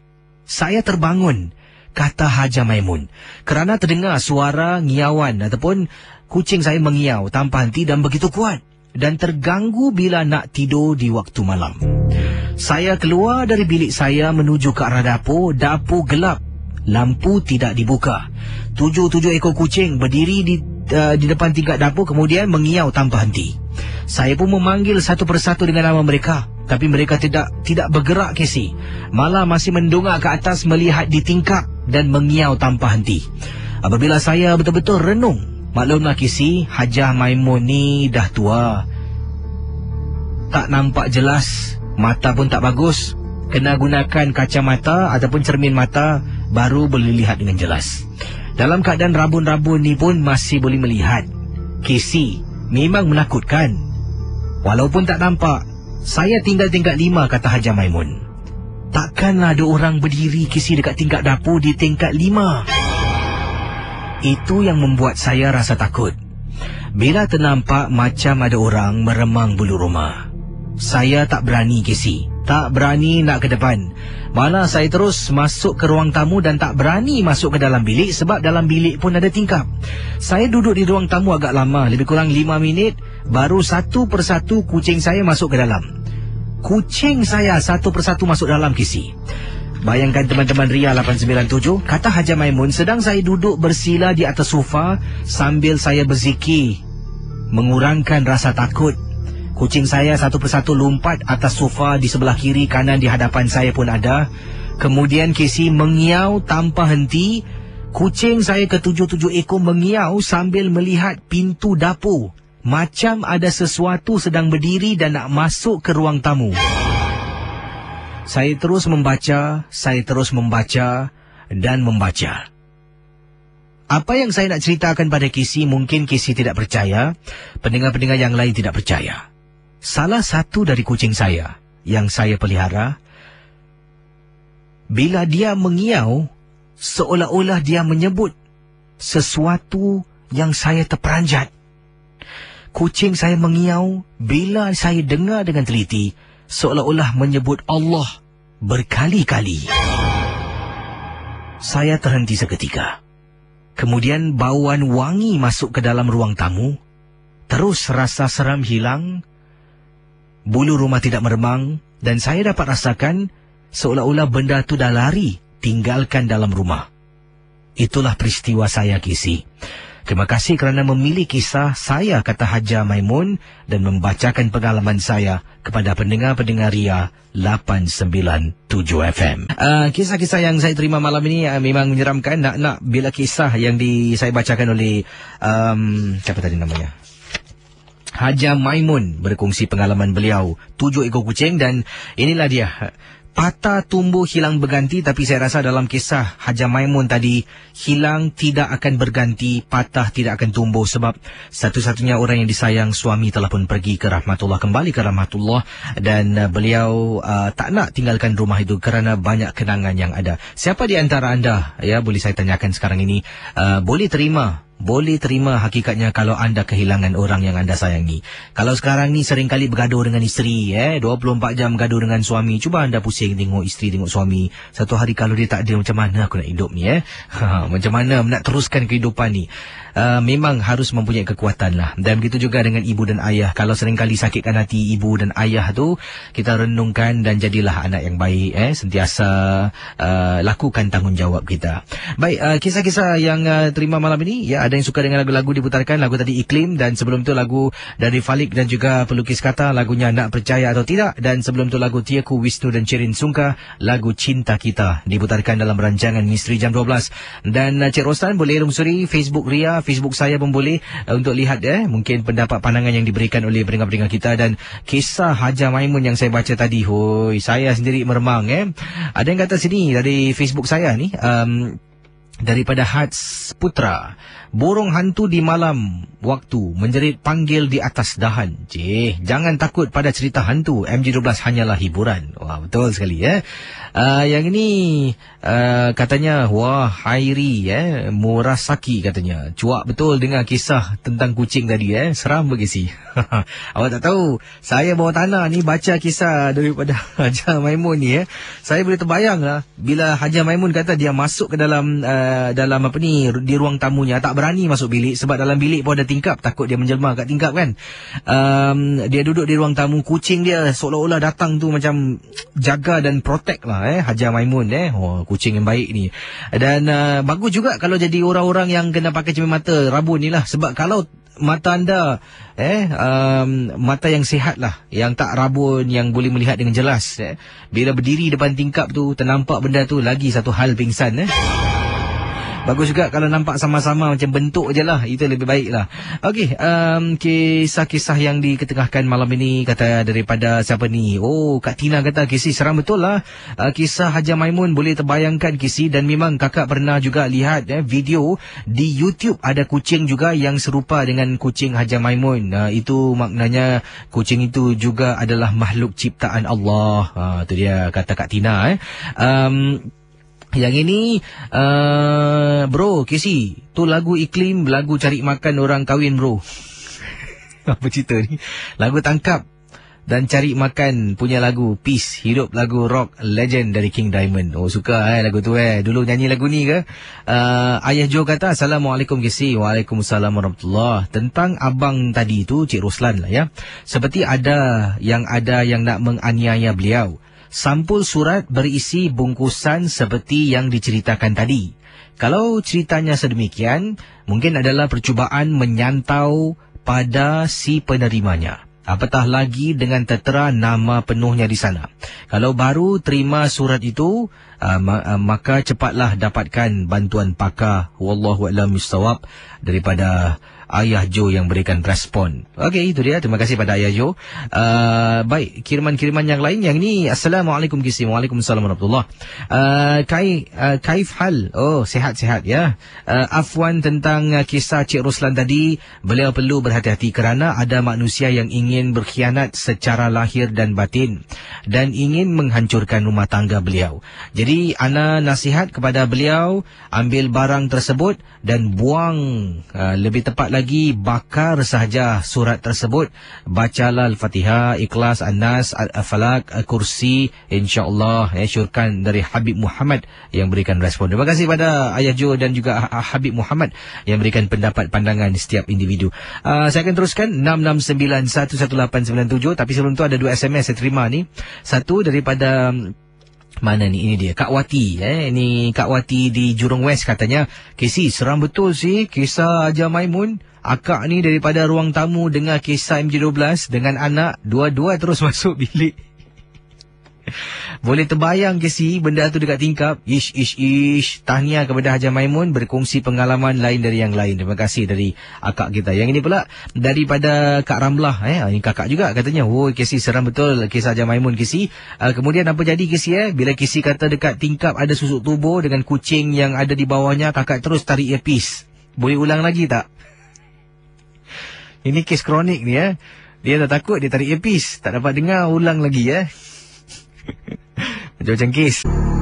Saya terbangun, kata Haja Maimun, kerana terdengar suara ngiauan ataupun kucing saya mengiau tanpa henti dan begitu kuat, dan terganggu bila nak tidur di waktu malam. Saya keluar dari bilik saya menuju ke arah dapur. Dapur gelap, lampu tidak dibuka. Tujuh-tujuh ekor kucing berdiri di uh, di depan tingkap dapur kemudian mengiau tanpa henti. Saya pun memanggil satu persatu dengan nama mereka, tapi mereka tidak tidak bergerak, Casey. Malah masih mendongak ke atas melihat di tingkap dan mengiau tanpa henti. Apabila saya betul-betul renung, maklumlah Casey, Hajah Maimun ni dah tua, tak nampak jelas, mata pun tak bagus. Kena gunakan kacamata ataupun cermin mata baru boleh lihat dengan jelas. Dalam keadaan rabun-rabun ni pun masih boleh melihat. Casey, memang menakutkan. Walaupun tak nampak, saya tinggal tingkat lima, kata Hajah Maimun. Takkanlah ada orang berdiri, Casey, dekat tingkat dapur di tingkat lima. Itu yang membuat saya rasa takut. Bila ternampak macam ada orang meremang bulu rumah, saya tak berani, Casey. Tak berani nak ke depan. Malah saya terus masuk ke ruang tamu dan tak berani masuk ke dalam bilik sebab dalam bilik pun ada tingkap. Saya duduk di ruang tamu agak lama, lebih kurang lima minit, baru satu persatu kucing saya masuk ke dalam. Kucing saya satu persatu masuk dalam, Casey. Bayangkan teman-teman Ria lapan sembilan tujuh, kata Hajah Maimun, sedang saya duduk bersila di atas sofa sambil saya berzikir, mengurangkan rasa takut. Kucing saya satu persatu lompat atas sofa di sebelah kiri, kanan, di hadapan saya pun ada. Kemudian Casey mengiau tanpa henti. Kucing saya ketujuh-tujuh ekor mengiau sambil melihat pintu dapur, macam ada sesuatu sedang berdiri dan nak masuk ke ruang tamu. Saya terus membaca, saya terus membaca dan membaca. Apa yang saya nak ceritakan pada Casey, mungkin Casey tidak percaya, pendengar-pendengar yang lain tidak percaya. Salah satu dari kucing saya yang saya pelihara, bila dia mengiau, seolah-olah dia menyebut sesuatu yang saya terperanjat. Kucing saya mengiau bila saya dengar dengan teliti, seolah-olah menyebut Allah berkali-kali. Saya terhenti seketika. Kemudian bauan wangi masuk ke dalam ruang tamu. Terus rasa seram hilang. Bulu rumah tidak meremang dan saya dapat rasakan seolah-olah benda tu dah lari tinggalkan dalam rumah. Itulah peristiwa saya, Casey. Terima kasih kerana memilih kisah saya, kata Hajah Maimun, dan membacakan pengalaman saya kepada pendengar-pendengar Ria lapan sembilan tujuh F M. Uh, kisah-kisah yang saya terima malam ini uh, memang menyeramkan. Nak-nak bila kisah yang di, saya bacakan oleh um, siapa tadi namanya? Hajah Maimun berkongsi pengalaman beliau, tujuh ekor kucing, dan inilah dia. Patah tumbuh hilang berganti, tapi saya rasa dalam kisah Hajah Maimun tadi, hilang tidak akan berganti, patah tidak akan tumbuh sebab satu-satunya orang yang disayang, suami telah pun pergi ke rahmatullah, kembali ke rahmatullah, dan uh, beliau uh, tak nak tinggalkan rumah itu kerana banyak kenangan yang ada. Siapa di antara anda, ya, boleh saya tanyakan sekarang ini, uh, boleh terima Boleh terima hakikatnya kalau anda kehilangan orang yang anda sayangi. Kalau sekarang ni seringkali bergaduh dengan isteri, eh, dua puluh empat jam bergaduh dengan suami. Cuba anda pusing tengok isteri, tengok suami. Satu hari kalau dia tak ada, macam mana aku nak hidup ni, eh? Ha, macam mana nak teruskan kehidupan ni? Uh, memang harus mempunyai kekuatan lah. Dan begitu juga dengan ibu dan ayah. Kalau seringkali sakitkan hati ibu dan ayah tu, kita renungkan dan jadilah anak yang baik, eh? Sentiasa uh, lakukan tanggungjawab kita. Baik, uh, kisah-kisah yang uh, terima malam ini, ya, ada yang suka dengan lagu-lagu diputarkan. Lagu tadi Iklim, dan sebelum tu lagu dari Falik dan juga Pelukis Kata, lagunya Nak Percaya Atau Tidak, dan sebelum tu lagu Tiaku Wisnu dan Cirin Sungka, lagu Cinta Kita, diputarkan dalam rancangan Misteri Jam dua belas. Dan uh, Cik Rostan boleh lungsuri Facebook Ria, Facebook saya pun boleh uh, untuk lihat, eh, mungkin pendapat pandangan yang diberikan oleh pendengar-pendengar kita. Dan kisah Hajah Maimun yang saya baca tadi, hoi, saya sendiri meremang, eh. Ada yang kata sini dari Facebook saya ni, um, daripada Hats Putra. Borong hantu di malam waktu menjerit panggil di atas dahan. Cih, jangan takut pada cerita hantu. M J dua belas hanyalah hiburan. Wah, betul sekali ya. Uh, yang ini uh, katanya, wah, Hairi eh, Murasaki katanya. Cuak betul dengar kisah tentang kucing tadi eh. Seram bergisi. Awak tak tahu, saya bawah tanah ni baca kisah daripada Hajar Maimun ni eh. Saya boleh terbayang lah bila Hajar Maimun kata dia masuk ke dalam uh, dalam apa ni, di ruang tamunya, tak berani masuk bilik sebab dalam bilik pun ada tingkap, takut dia menjelma kat tingkap kan. Um, dia duduk di ruang tamu, kucing dia seolah-olah datang tu macam jaga dan protect lah eh, Hajar Maimun eh. Oh, kucing yang baik ni. Dan uh, bagus juga kalau jadi orang-orang yang kena pakai cermin mata rabun ni lah, sebab kalau mata anda eh um, mata yang sihat lah, yang tak rabun, yang boleh melihat dengan jelas eh, bila berdiri depan tingkap tu ternampak benda tu, lagi satu hal pingsan eh. Bagus juga kalau nampak sama-sama macam bentuk je lah, itu lebih baik lah. Okey, um, kisah-kisah yang diketengahkan malam ini kata daripada siapa ni? Oh, Kak Tina kata, Kisi seram betul lah. Uh, kisah Hajar Maimun boleh terbayangkan Kisi, dan memang kakak pernah juga lihat eh, video di YouTube ada kucing juga yang serupa dengan kucing Hajar Maimun. Uh, itu maknanya kucing itu juga adalah makhluk ciptaan Allah. Uh, itu dia kata Kak Tina eh. Um, Yang ini uh, bro, Kisi, tu lagu iklim, lagu cari makan orang kahwin bro. Apa cerita ni? Lagu tangkap dan cari makan punya lagu Peace, hidup lagu rock legend dari King Diamond. Oh, suka eh lagu tu eh. Dulu nyanyi lagu ni ke? Uh, Ayah Jo kata, Assalamualaikum Kisi. Waalaikumsalam warahmatullahi. Tentang abang tadi tu, Cik Roslan lah ya. Seperti ada yang ada yang nak menganiaya beliau. Sampul surat berisi bungkusan seperti yang diceritakan tadi. Kalau ceritanya sedemikian, mungkin adalah percubaan menyantau pada si penerimanya. Apatah lagi dengan tertera nama penuhnya di sana. Kalau baru terima surat itu, uh, uh, maka cepatlah dapatkan bantuan pakar. Wallahu a'lam bissawab, daripada Ayah Jo yang berikan respon. Okey, itu dia. Terima kasih pada Ayah Jo. Uh, baik, kiriman-kiriman yang lain. Yang ini, Assalamualaikum Kisi. Waalaikumsalam warahmatullahi. Uh, Kai, uh, Kaif hal? Oh, sihat-sihat ya. Uh, Afwan tentang uh, kisah Cik Roslan tadi. Beliau perlu berhati-hati kerana ada manusia yang ingin berkhianat secara lahir dan batin, dan ingin menghancurkan rumah tangga beliau. Jadi, ana nasihat kepada beliau, ambil barang tersebut dan buang, uh, lebih tepat lagi bakar sahaja surat tersebut. Bacalah Al-Fatihah, Ikhlas, An-Nas, Al-Falaq, Al-Kursi, insya-Allah. Eh, syurkan dari Habib Muhammad yang berikan respon. Terima kasih pada Ayah Jo dan juga Habib Muhammad yang berikan pendapat pandangan setiap individu. Uh, saya akan teruskan enam enam sembilan satu satu lapan sembilan tujuh, tapi sebelum tu ada dua S M S saya terima ni. Satu daripada mana ni, ini dia, Kak Wati eh. Ini Kak Wati di Jurong West katanya, Kisi, seram betul sih kisah Hajar Maimun. Akak ni daripada ruang tamu dengar kisah M J dua belas dengan anak, dua-dua terus masuk bilik. Boleh terbayang Kisi, benda tu dekat tingkap. Ish, ish, ish. Tahniah kepada Hajar Maimun berkongsi pengalaman lain dari yang lain. Terima kasih dari akak kita. Yang ini pula daripada Kak Ramlah eh. Ini kakak juga katanya, oh Kisi, seram betul kisah Hajar Maimun Kisi. uh, Kemudian apa jadi Kisi eh, bila Kisi kata dekat tingkap ada susuk tubuh dengan kucing yang ada di bawahnya, kakak terus tarik earpiece. Boleh ulang lagi tak? Ini kes kronik ni eh. Dia dah takut, dia tarik earpiece, tak dapat dengar, ulang lagi eh. Macam-macam kes.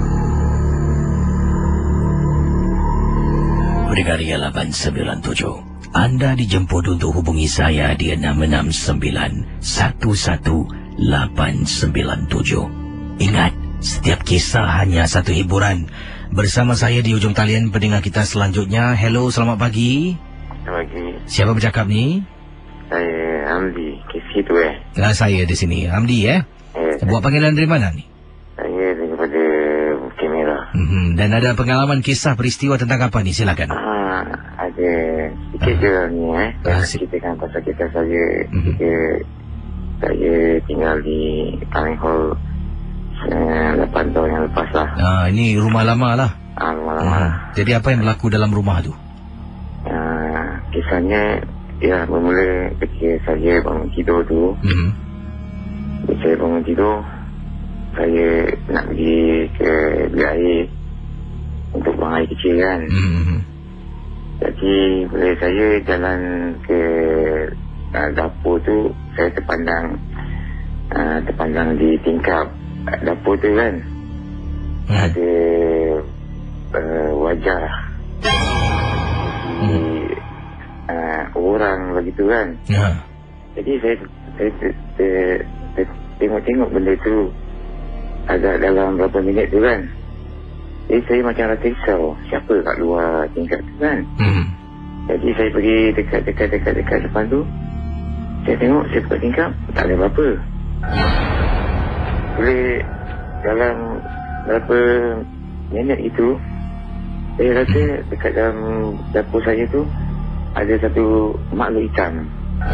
Brigaria lapan sembilan tujuh, anda dijemput untuk hubungi saya di enam enam sembilan satu satu lapan sembilan tujuh. Ingat, setiap kisah hanya satu hiburan. Bersama saya di ujung talian pendengar kita selanjutnya. Hello, selamat pagi. Selamat pagi. Siapa bercakap ni? Saya Hamdi, Kisi tu eh. Nah, saya di sini, Hamdi eh. Eh, Buat panggilan dari mana ni? saya daripada Bukit Merah. Mm-hmm. Dan ada pengalaman kisah peristiwa tentang apa ni? Silakan. Ah, ada sikit je ni eh. Ah, Saya si- ceritakan pasal kita saya. Mhm. Kita, saya tinggal di Tanah Hall eh, lapan tahun yang lepas lah. Ah, ini rumah lama lah. Ah, lama-lama. Hmm. Jadi apa yang berlaku dalam rumah tu? Ah, kisahnya, ya bermula ketika saya bangun tidur tu. Mm-hmm. Bila saya bangun tidur, saya nak pergi ke bilik air. untuk buang air kecil kan. Hmm. Jadi bila saya jalan ke uh, dapur tu, saya terpandang uh, terpandang di tingkap uh, dapur tu kan. Hmm. Ada uh, wajah di uh, orang begitu kan. Ya. Jadi saya saya, saya, saya, saya tengok-tengok benda tu agak dalam berapa minit tu kan. Jadi saya macam rasa risau, siapa kat luar tingkap tu kan. Hmm. Jadi saya pergi dekat-dekat-dekat-dekat depan tu. Saya tengok, saya buka tingkap, tak ada apa-apa. Boleh dalam berapa minit itu, saya rasa dekat dalam dapur saya tu ada satu makhluk hitam.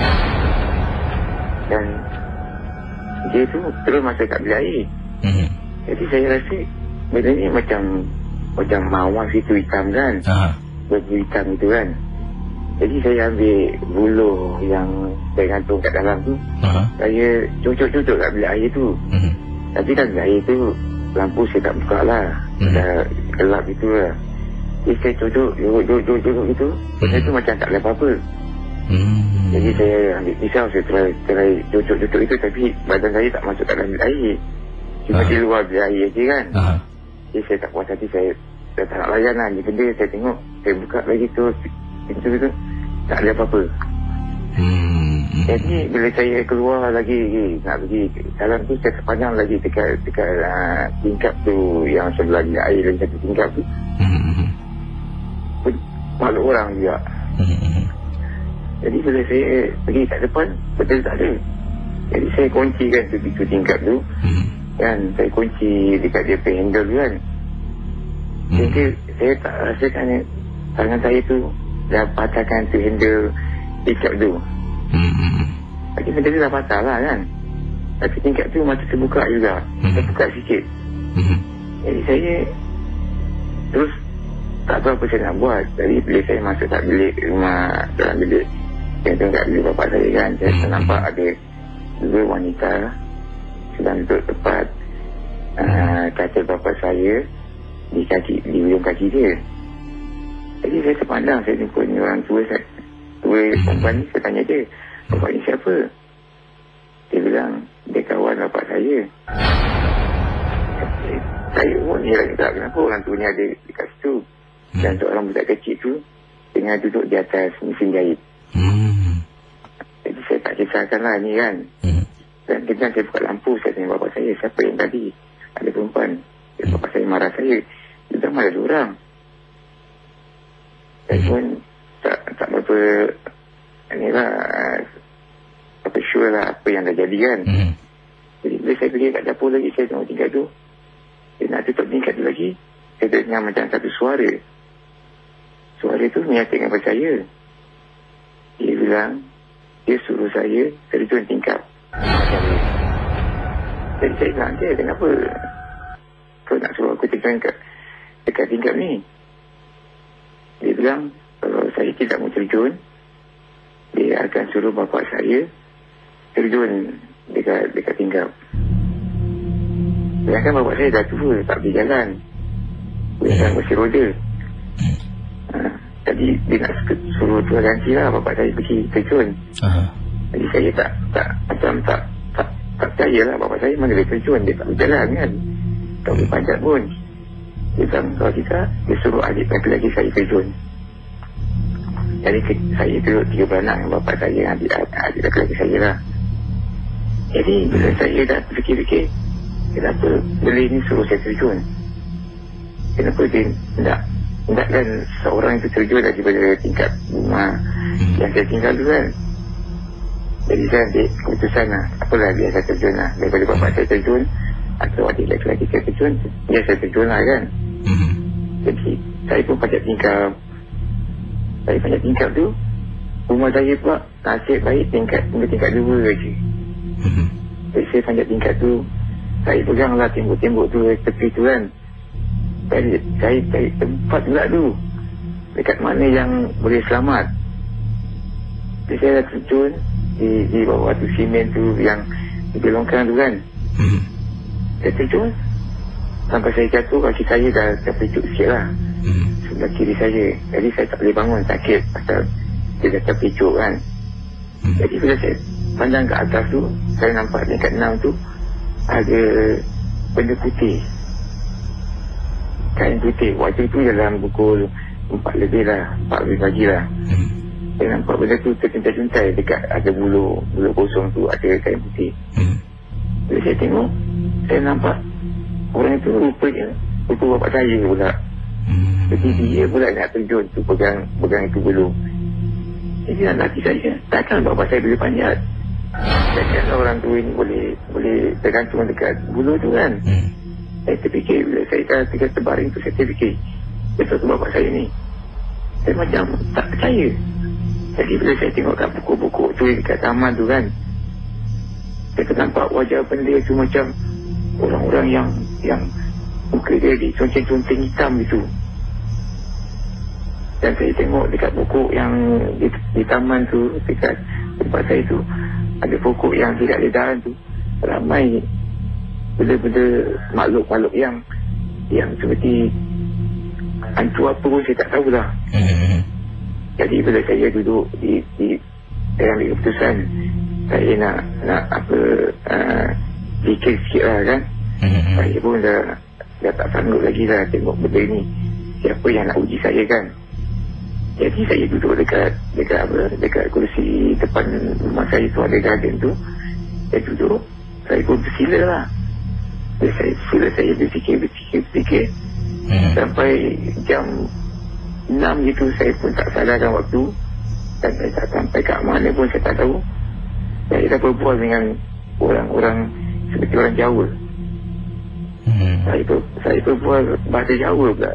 Dan dia tu terus masuk kat bilik air. Hmm. Jadi saya rasa benda ni macam macam mawar situ hitam kan. Ah. Baju hitam itu kan. Jadi saya ambil buluh yang saya gantung kat dalam tu. Ah. Saya cucuk-cucuk kat bilik air tu. Hmm. Tapi kan bilik air tu lampu saya tak buka lah. Hmm. Dah gelap gitu lah. Jadi saya cucuk, cucuk-cucuk gitu. Benda tu macam tak ada apa-apa. Hmm. Jadi saya ambil pisau, saya try, try cucuk-cucuk itu. Tapi badan saya tak masuk kat dalam bilik air. Cuma Ah. di luar bilik air je kan. Ah. Jadi saya tak puas hati, saya, saya tak nak layan lah. Jadi benda saya tengok, saya buka lagi tu pintu tu, tak ada apa-apa. Hmm. Jadi bila saya keluar lagi nak pergi jalan tu, saya terpanjang lagi dekat dekat uh, tingkap tu yang sebelah bilik air lagi satu tingkap tu. Hmm. Makhluk orang juga. Hmm. Jadi bila saya pergi kat depan, betul tak ada. Jadi saya kuncikan tu pintu tingkap tu. Hmm. Kan saya kunci dekat dia punya handle tu kan. Jadi saya tak rasakan tangan saya tu dah patahkan tu handle tingkap tu. Hmm. Tapi benda tu dah patah lah kan. Tapi tingkap tu masih terbuka juga. Hmm. Terbuka sikit. Hmm. Jadi saya terus tak tahu apa saya nak buat. Jadi bila saya masuk kat bilik rumah, dalam bilik yang tu kat bilik bapak saya kan, saya Hmm. nampak ada dua wanita sedang duduk tepat uh, katil bapak saya di kaki, di ujung kaki dia. Jadi saya terpandang, saya jumpa ni orang tua, saya tua perempuan ni, saya tanya dia, bapak ni siapa? Dia bilang, dia kawan bapak saya. Saya pun ni lagi tak kenapa orang tu ni ada dekat situ. Dan seorang budak kecil tu tengah duduk di atas mesin jahit. Hmm. Jadi saya tak kisahkan lah ni kan. Hmm. Dan kemudian saya buka lampu, saya tanya bapak saya, siapa yang tadi? Ada perempuan. Dan bapak saya marah saya. Dia bilang ada dua orang. Saya pun tak, tak berapa, ni lah, apa sure lah apa yang dah jadi kan. Hmm. Jadi bila saya pergi kat dapur lagi, saya tengok tingkat tu. Saya nak tutup tingkat tu lagi. Saya dengar macam satu suara. Suara tu menyatakan kepada saya. Dia bilang, dia suruh saya terjun tingkap. Jadi saya bilang, dia kenapa kau nak suruh aku terjun kat, dekat tingkap ni? Dia bilang, kalau saya tidak mau terjun, dia akan suruh bapak saya terjun dekat, dekat tingkap. Sedangkan bapak saya dah tua, tak boleh jalan. Dia jalan kursi roda. Ha, jadi dia nak suruh tua ganti lah bapak saya pergi terjun. Aha. Jadi saya tak, tak, macam tak, tak, tak percaya lah bapak saya mana dia terjun, dia tak boleh jalan kan. Tak boleh panjat pun. Dia bilang, kalau kita, dia suruh adik lagi saya terjun. Jadi ke, saya duduk tiga beranak dengan bapak saya, dengan adik, adik lagi saya lah. Jadi bila saya dah fikir-fikir, kenapa beli ni suruh saya terjun? Kenapa dia tidak hendakkan seorang itu terjun daripada tingkat rumah yang saya tinggal dulu kan? Jadi saya ambil keputusan lah, apalah biar saya terjun lah. Daripada bapak saya terjun, atau adik lelaki saya terjun, biar saya terjun lah kan. Hmm. Jadi saya pun panjat tingkap. Saya panjat tingkap tu, rumah saya pula nasib baik tingkat, tingkat dua je. Hmm. Jadi saya panjat tingkat tu, saya peganglah tembok-tembok tu, tepi tu kan. Saya, saya cari tempat pula tu, dekat mana yang boleh selamat. Jadi saya dah terjun di, di bawah tu simen tu yang di longkang tu kan. Hmm. Saya terjun, sampai saya jatuh, kaki saya dah terpicuk sikit lah. Hmm. Sebelah kiri saya. Jadi saya tak boleh bangun, sakit pasal dia dah terpicuk kan. Hmm. Jadi bila saya pandang ke atas tu, saya nampak dekat enam tu ada benda putih, kain putih. Waktu tu dalam pukul empat lebih lah, empat lebih pagi lah. Hmm. Saya nampak benda tu tercuntai-cuntai dekat ada bulu, bulu kosong tu ada kain putih. Hmm. Bila saya tengok, saya nampak orang itu rupanya rupa bapak saya pula. Hmm. Jadi dia pula nak terjun tu, pegang pegang itu bulu. Jadi dalam hati saya, takkan bapak saya boleh panjat. Takkan orang tu ini boleh boleh tergantung dekat bulu tu kan. Hmm. Saya terfikir, bila saya dah tiga terbaring tu, saya terfikir, betul tu bapak saya ni. Saya macam tak percaya. Jadi bila saya tengok kat pokok-pokok tu dekat taman tu kan, saya nampak wajah benda tu macam orang-orang yang yang muka dia diconteng-conteng hitam itu. Dan saya tengok dekat pokok yang di, di taman tu, dekat tempat saya tu, ada pokok yang tidak ada dahan tu, ramai benda-benda makhluk-makhluk yang yang seperti hantu apa pun saya tak tahulah. Hmm. Jadi bila saya duduk di, di saya ambil keputusan, saya nak nak apa uh, fikir sikit lah kan. Hmm. Saya pun dah dah tak sanggup lagi lah tengok benda ni, siapa yang nak uji saya kan. Jadi saya duduk dekat dekat apa dekat kursi depan rumah saya tu, ada garden tu. Saya duduk, saya pun bersila lah. Bila saya sila, saya berfikir berfikir berfikir Hmm. sampai jam enam gitu. Saya pun tak sadarkan waktu, dan saya tak sampai kat mana pun saya tak tahu. Saya dah berbual dengan orang-orang seperti orang Jawa. Hmm. Saya ber, saya berbual bahasa Jawa pula.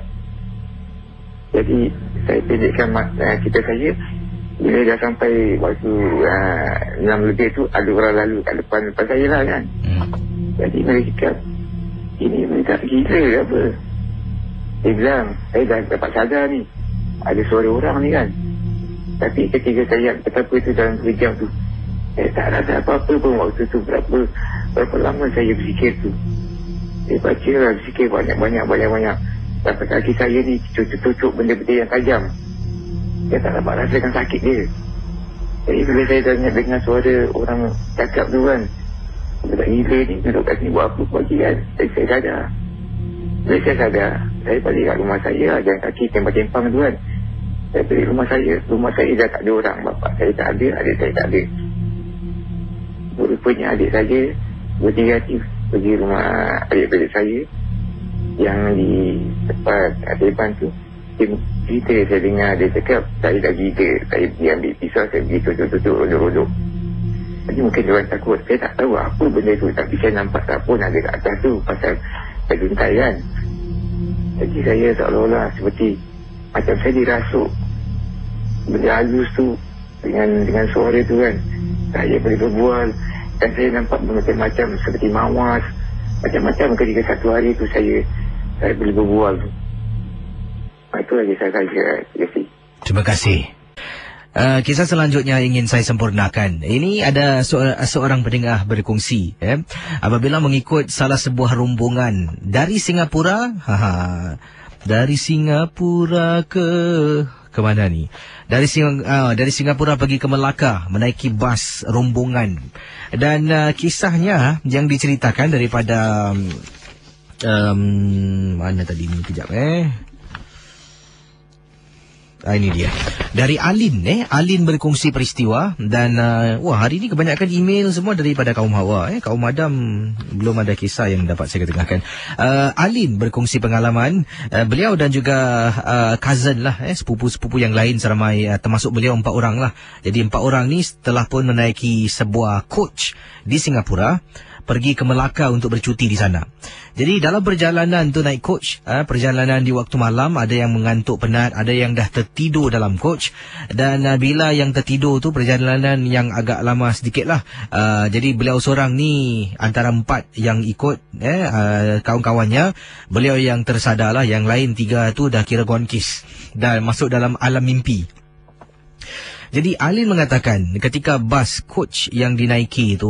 Jadi saya pendekkan uh, cerita saya. Bila dah sampai waktu uh, enam lebih tu, ada orang lalu kat depan depan saya lah kan. Hmm. Jadi mereka cakap, ini mereka gila ke apa? Dia bilang, saya dah dapat sadar ni, ada suara orang ni kan. Tapi ketika saya betapa itu dalam dua jam tu, saya tak rasa apa-apa pun waktu tu. Berapa berapa lama saya berfikir tu. Saya baca lah, berfikir banyak-banyak banyak-banyak. Sampai kaki saya ni cucuk-cucuk benda-benda yang tajam. Saya tak dapat rasakan sakit dia. Jadi bila saya dengar, dengar suara orang cakap tu kan, budak gila ni duduk kat sini buat apa pagi kan. Jadi saya sadar. Bila saya sadar, saya balik kat rumah saya, jalan kaki tempang-tempang tu kan. Saya balik rumah saya, rumah saya dah tak ada orang. Bapak saya tak ada, adik saya tak ada. Rupanya adik saya berhati-hati pergi rumah adik-adik saya yang di tempat Adeban tu. Dia cerita, saya dengar dia cakap, saya dah gila, saya pergi ambil pisau, saya pergi tutup-tutup rodok-rodok. Jadi mungkin diorang takut, saya tak tahu apa benda tu, tapi saya nampak tak pun ada kat atas tu pasal saya juntai kan. Jadi saya seolah-olah seperti macam saya dirasuk benda halus tu dengan dengan suara tu kan. Saya boleh berbual dan saya nampak macam-macam seperti mawas, macam-macam. Ketika satu hari tu saya saya boleh berbual tu. Itu lagi saya saja. Terima kasih. Terima kasih. Uh, kisah selanjutnya ingin saya sempurnakan. Ini ada seorang, seorang pendengar berkongsi, eh, apabila mengikut salah sebuah rombongan dari Singapura, haha, dari Singapura ke ke mana ni? Dari Sing, uh, dari Singapura pergi ke Melaka menaiki bas rombongan. Dan uh, kisahnya yang diceritakan daripada um, mana tadi ni, kejap eh. Ah, ini dia. Dari Alin, eh. Alin berkongsi peristiwa. Dan, uh, wah, hari ni kebanyakan email semua daripada kaum Hawa, eh. Kaum Adam, belum ada kisah yang dapat saya ketengahkan. Uh, Alin berkongsi pengalaman. Uh, beliau dan juga uh, cousin lah, eh. Sepupu-sepupu yang lain seramai, uh, termasuk beliau empat orang lah. Jadi, empat orang ni setelah pun menaiki sebuah coach di Singapura, pergi ke Melaka untuk bercuti di sana. Jadi dalam perjalanan tu naik coach, eh, perjalanan di waktu malam, ada yang mengantuk penat, ada yang dah tertidur dalam coach. Dan uh, bila yang tertidur tu perjalanan yang agak lama sedikit lah. Uh, jadi beliau seorang ni antara empat yang ikut, eh, uh, kawan-kawannya, beliau yang tersadar lah, yang lain tiga tu dah kira gonkis dan masuk dalam alam mimpi. Jadi Alin mengatakan ketika bas coach yang dinaiki itu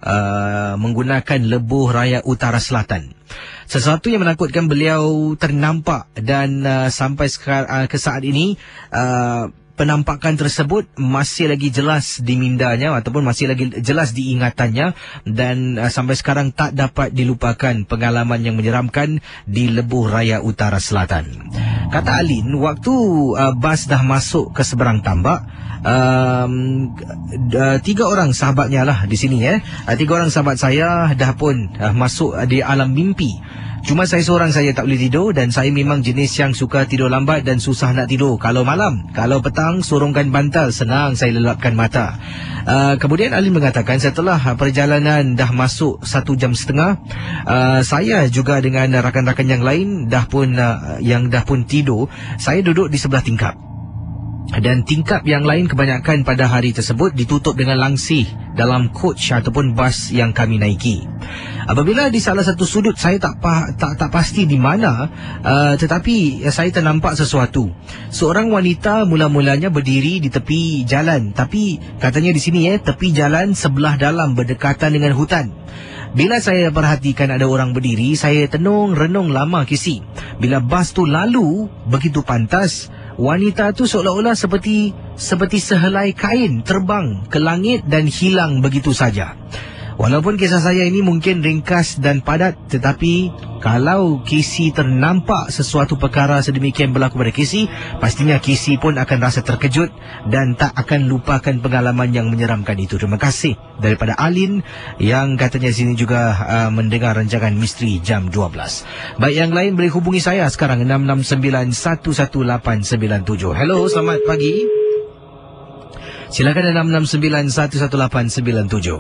uh, menggunakan lebuh raya utara selatan. Sesuatu yang menakutkan, beliau ternampak dan uh, sampai sekar, uh, ke saat ini uh, penampakan tersebut masih lagi jelas di mindanya ataupun masih lagi jelas di ingatannya, dan uh, sampai sekarang tak dapat dilupakan pengalaman yang menyeramkan di lebuh raya utara selatan. Kata Alin, waktu uh, bas dah masuk ke seberang tambak, Um, uh, tiga orang sahabatnya lah di sini eh. Uh, tiga orang sahabat saya dah pun uh, masuk uh, di alam mimpi. Cuma saya seorang saya tak boleh tidur, dan saya memang jenis yang suka tidur lambat dan susah nak tidur kalau malam. Kalau petang, sorongkan bantal, senang saya lelapkan mata. Uh, kemudian Alin mengatakan setelah uh, perjalanan dah masuk satu jam setengah, uh, saya juga dengan rakan-rakan yang lain dah pun uh, yang dah pun tidur. Saya duduk di sebelah tingkap. Dan tingkap yang lain kebanyakan pada hari tersebut ditutup dengan langsir dalam coach ataupun bas yang kami naiki. Apabila di salah satu sudut, saya tak pa, tak tak pasti di mana, uh, tetapi saya ternampak sesuatu. Seorang wanita mula-mulanya berdiri di tepi jalan, tapi katanya di sini eh tepi jalan sebelah dalam berdekatan dengan hutan. Bila saya perhatikan ada orang berdiri, saya tenung renung lama kisi. Bila bas tu lalu begitu pantas, wanita tu seolah-olah seperti seperti sehelai kain terbang ke langit dan hilang begitu saja. Walaupun kisah saya ini mungkin ringkas dan padat, tetapi kalau Casey ternampak sesuatu perkara sedemikian berlaku pada Casey, pastinya Casey pun akan rasa terkejut dan tak akan lupakan pengalaman yang menyeramkan itu. Terima kasih daripada Alin yang katanya sini juga uh, mendengar rancangan Misteri Jam dua belas. Baik, yang lain boleh hubungi saya sekarang enam enam sembilan satu satu lapan sembilan tujuh. Hello, selamat pagi. Silakan enam enam sembilan satu satu lapan sembilan tujuh.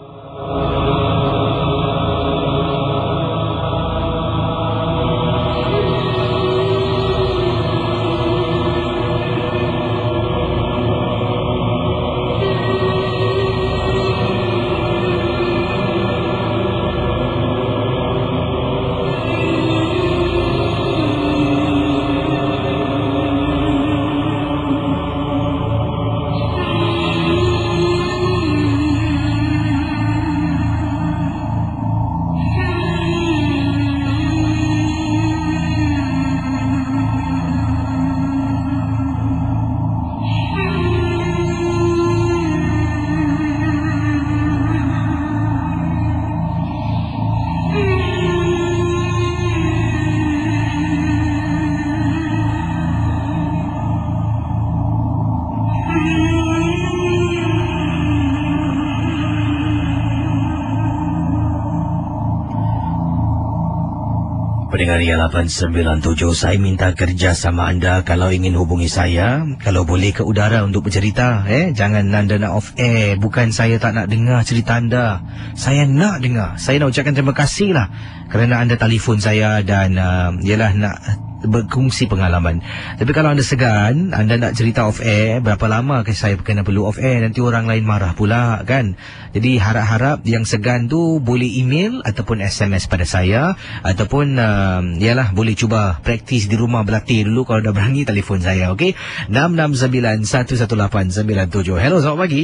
Pendengar Ria lapan sembilan tujuh, saya minta kerjasama anda kalau ingin hubungi saya. Kalau boleh ke udara untuk bercerita. eh Jangan anda nak off air. Bukan saya tak nak dengar cerita anda. Saya nak dengar. Saya nak ucapkan terima kasih lah kerana anda telefon saya dan uh, ialah nak berkongsi pengalaman. Tapi kalau anda segan, anda nak cerita off air, berapa lama ke saya kena perlu off air, nanti orang lain marah pula kan. Jadi harap-harap yang segan tu boleh email ataupun S M S pada saya, ataupun uh, yalah boleh cuba praktis di rumah berlatih dulu. Kalau dah berani telefon saya. Okey, enam enam sembilan satu satu lapan sembilan tujuh. Hello, selamat pagi.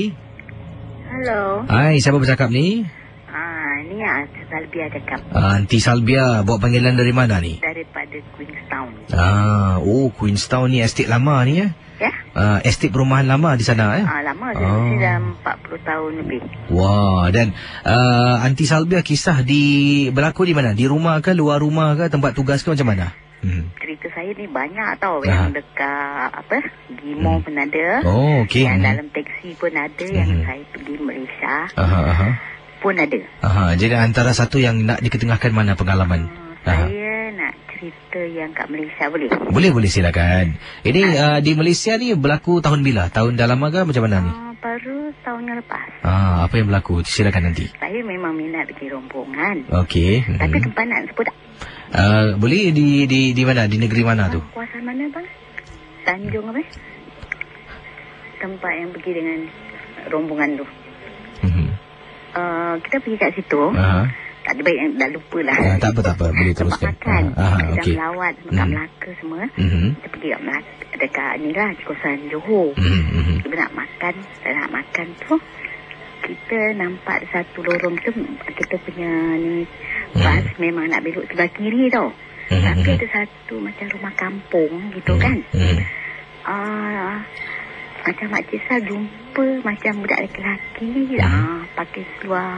Hello. Hai, siapa bercakap ni? Ah, ni Aunty Salbia cakap. Aunty Salbia, buat panggilan dari mana ni? Daripada Queenstown. Ah, oh Queenstown ni estate lama ni ya? Ya. Uh, estate perumahan lama di sana eh? Ah, lama dah. Oh. Dah empat puluh tahun lebih. Wah, dan uh, Aunty Salbia kisah di berlaku di mana? Di rumah ke, luar rumah ke, tempat tugas ke, macam mana? Hmm. Cerita saya ni banyak tau. Aha. Yang dekat apa Gimo hmm. pun ada. Oh, okey. Yang hmm. dalam teksi pun ada. hmm. Yang saya pergi Malaysia aha, aha. pun ada. Aha, jadi antara satu yang nak diketengahkan mana pengalaman? hmm, Saya nak cerita yang kat Malaysia, boleh? Boleh, boleh, silakan. Ini uh, di Malaysia ni berlaku tahun bila? Tahun dah lama ke macam mana ni? uh, Baru tahun yang lepas. Ah, apa yang berlaku? Silakan nanti. Saya memang minat pergi rombongan. Okey. Tapi hmm. tempat nak sebut tak? Uh, boleh di di di mana? Di negeri mana tu? Kawasan mana bang? Tanjung apa? Tempat yang pergi dengan rombongan tu. Hmm. Uh, kita pergi kat situ. Aha. Tak ada baik yang dah lupa lah. Uh, tak apa, tak apa. Boleh teruskan. Tempat makan. Aha, Kita okey. melawat kat Hmm. Melaka semua. Mhm. Kita pergi kat Melaka. Dekat ni lah, di kawasan Johor. Mhm. mhm. Kita nak makan. Kita nak makan tu. kita nampak satu lorong tu, kita punya ni bas hmm. memang nak belok sebelah kiri tau. Hmm. Tapi ada satu macam rumah kampung gitu hmm. kan. Hmm. Uh, macam Makcik Sal jumpa macam budak lelaki hmm. uh, pakai seluar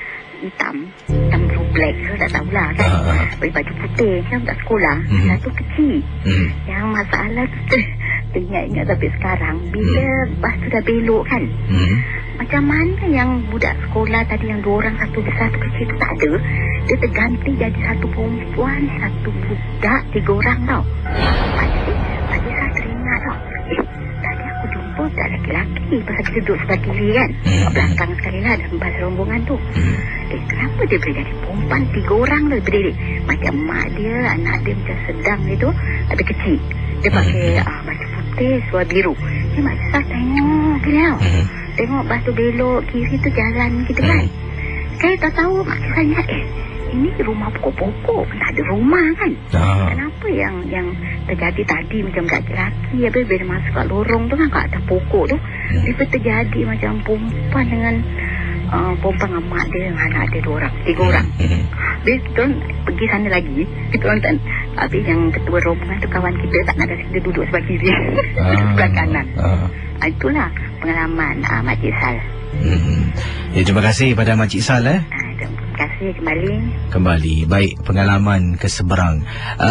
hitam, hitam blue black, saya tak tahulah kan. Uh. Pakai baju putih macam budak sekolah. Hmm. Satu kecil. Hmm. Yang masalah tu ingat-ingat sampai sekarang, bila hmm. bas tu dah belok kan. Hmm. Macam mana yang budak sekolah tadi yang dua orang, satu besar satu kecil tu tak ada, dia terganti jadi satu perempuan, satu budak, tiga orang tau. Pakcik, pakcik saya teringat tau, eh tadi aku jumpa budak lelaki pasal kita duduk sebelah kiri kan, hmm. belakang sekali lah dalam bas rombongan tu. hmm. Eh kenapa dia boleh jadi perempuan tiga orang tu berdiri, macam mak dia, anak dia macam sedang gitu, ada kecil, dia pakai hmm. uh, baju putih, seluar biru. Dia Makcik saya tengok dia tau. hmm. Tengok bas tu belok kiri tu jalan gitu kan. Hmm. Saya tak tahu, Makcik saya, eh ini rumah pokok-pokok, tak ada rumah kan. Ah. Kenapa yang yang terjadi tadi macam lelaki, habis bila masuk kat lorong tu kan kat atas pokok tu, hmm. dia terjadi macam perempuan dengan uh, perempuan dengan mak dia dengan anak dia dua orang, tiga hmm. orang. Hmm. Habis kita pergi sana lagi, kita orang tak, habis yang ketua rombongan tu kawan kita tak nak kasi kita duduk sebelah kiri, ah. sebelah kanan. Ah. Itulah pengalaman uh, Makcik Sal. Hmm. Ya, terima kasih pada Makcik Sal eh. Uh, terima kasih kembali. Kembali. Baik, pengalaman ke seberang.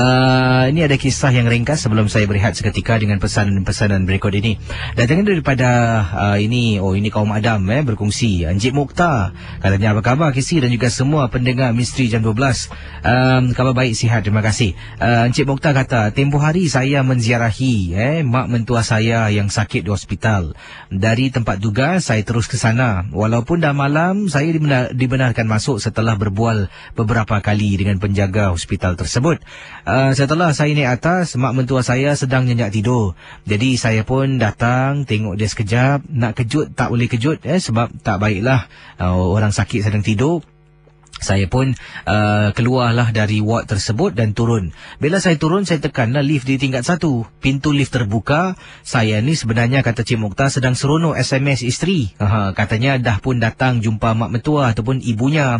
Uh, ini ada kisah yang ringkas sebelum saya berehat seketika dengan pesanan-pesanan berikut ini. Datangnya daripada uh, ini, oh ini kaum Adam eh berkongsi. Encik Mokhtar, katanya apa khabar Kisi dan juga semua pendengar Misteri Jam dua belas. Um, khabar baik, sihat, terima kasih. Uh, Encik Mokhtar kata, tempoh hari saya menziarahi eh mak mentua saya yang sakit di hospital. Dari tempat tugas saya terus ke sana. Walaupun dah malam, saya dibenar, dibenarkan masuk setelah berbual beberapa kali dengan penjaga hospital tersebut. Uh, setelah saya naik atas, mak mentua saya sedang nyenyak tidur. Jadi saya pun datang tengok dia sekejap. Nak kejut tak boleh kejut eh sebab tak baiklah uh, orang sakit sedang tidur. Saya pun uh, keluarlah dari ward tersebut dan turun. Bila saya turun, saya tekanlah lift di tingkat satu. Pintu lift terbuka. Saya ni sebenarnya, kata Cik Mokhtar, sedang seronok S M S isteri. Aha, katanya dah pun datang jumpa mak mentua ataupun ibunya.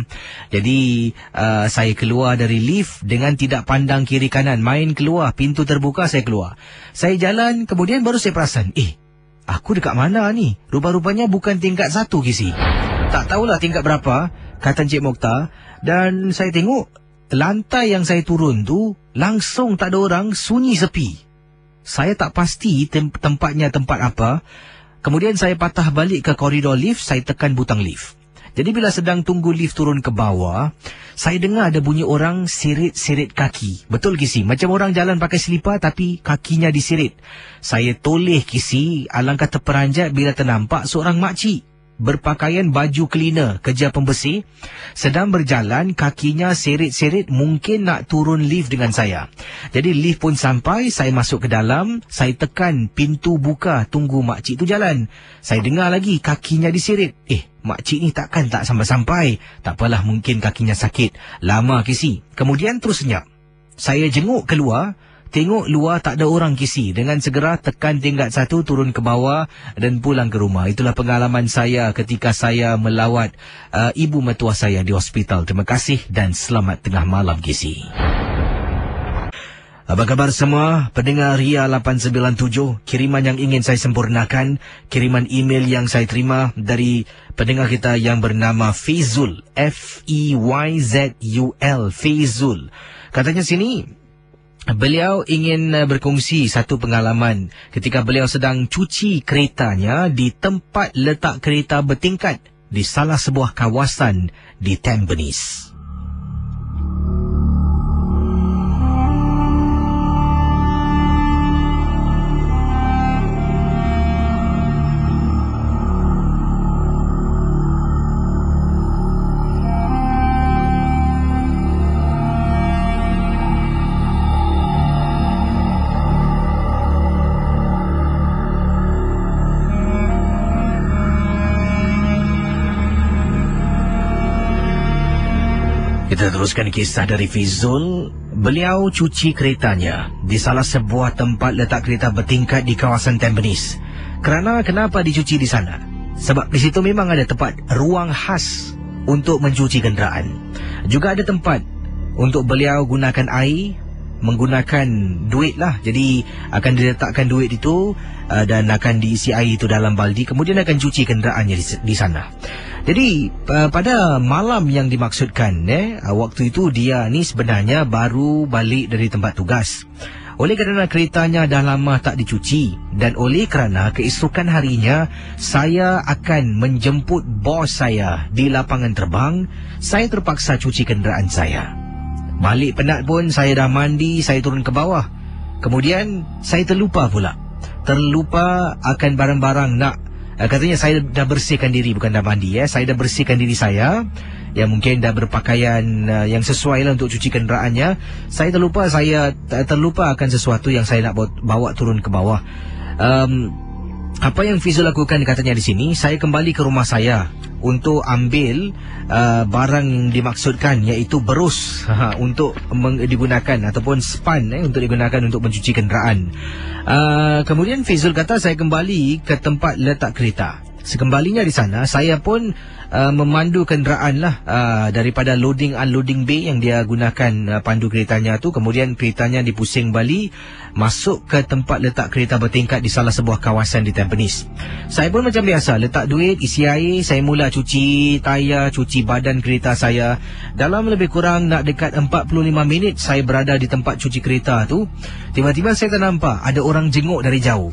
Jadi uh, saya keluar dari lift dengan tidak pandang kiri kanan. Main keluar, pintu terbuka, saya keluar. Saya jalan, kemudian baru saya perasan, eh, aku dekat mana ni? Rupa-rupanya bukan tingkat satu, Kisi. Tak tahulah tingkat berapa, kata Encik Mokhtar. Dan saya tengok lantai yang saya turun tu langsung tak ada orang, sunyi sepi. Saya tak pasti tem- tempatnya tempat apa. Kemudian saya patah balik ke koridor lift, saya tekan butang lift. Jadi bila sedang tunggu lift turun ke bawah, saya dengar ada bunyi orang sirit-sirit kaki. Betul Kisi, macam orang jalan pakai selipar tapi kakinya disirit. Saya toleh Kisi, alangkah terperanjat bila ternampak seorang makcik berpakaian baju cleaner, kerja pembersih, sedang berjalan, kakinya seret-seret, mungkin nak turun lift dengan saya. Jadi lift pun sampai, saya masuk ke dalam, saya tekan pintu buka, tunggu makcik tu jalan. Saya dengar lagi kakinya diseret. Eh, makcik ni takkan tak sampai-sampai. Tak apalah, mungkin kakinya sakit. Lama Kisi. Kemudian terus senyap. Saya jenguk keluar, tengok luar tak ada orang Kisi. Dengan segera tekan tingkat satu, turun ke bawah dan pulang ke rumah. Itulah pengalaman saya ketika saya melawat uh, ibu mertua saya di hospital. Terima kasih dan selamat tengah malam Kisi. Apa khabar semua pendengar Ria lapan sembilan tujuh? Kiriman yang ingin saya sempurnakan, kiriman email yang saya terima dari pendengar kita yang bernama Fezul, F E Y Z U L, Fezul. Katanya sini, beliau ingin berkongsi satu pengalaman ketika beliau sedang cuci keretanya di tempat letak kereta bertingkat di salah sebuah kawasan di Tampines. Kita teruskan kisah dari Fizul. Beliau cuci keretanya di salah sebuah tempat letak kereta bertingkat di kawasan Tampines. Kerana kenapa dicuci di sana? Sebab di situ memang ada tempat ruang khas untuk mencuci kenderaan. Juga ada tempat untuk beliau gunakan air, menggunakan duit lah. Jadi akan diletakkan duit itu uh, dan akan diisi air itu dalam baldi, kemudian akan cuci kenderaannya di, di sana. Jadi uh, pada malam yang dimaksudkan, eh, uh, waktu itu dia ni sebenarnya baru balik dari tempat tugas. Oleh kerana keretanya dah lama tak dicuci, dan oleh kerana keesokan harinya saya akan menjemput bos saya di lapangan terbang, saya terpaksa cuci kenderaan saya. Balik penat pun, saya dah mandi, saya turun ke bawah. Kemudian saya terlupa pula. Terlupa akan barang-barang nak, uh, katanya saya dah bersihkan diri, bukan dah mandi ya. Saya dah bersihkan diri saya, yang mungkin dah berpakaian uh, yang sesuai lah untuk cuci kenderaannya. Saya terlupa, saya terlupa akan sesuatu yang saya nak bawa, bawa turun ke bawah. Um, apa yang Fizul lakukan katanya di sini, saya kembali ke rumah saya untuk ambil uh, barang yang dimaksudkan, iaitu berus ha, untuk digunakan, ataupun span eh, untuk digunakan untuk mencuci kenderaan. Uh, kemudian Fizul kata saya kembali ke tempat letak kereta. Sekembalinya di sana, saya pun uh, memandu kenderaan lah uh, daripada loading unloading bay yang dia gunakan uh, pandu keretanya tu. Kemudian keretanya dipusing balik masuk ke tempat letak kereta bertingkat di salah sebuah kawasan di Tampines. Saya pun macam biasa letak duit, isi air, saya mula cuci tayar, cuci badan kereta saya. Dalam lebih kurang nak dekat empat puluh lima minit saya berada di tempat cuci kereta tu, tiba-tiba saya ternampak ada orang jenguk dari jauh.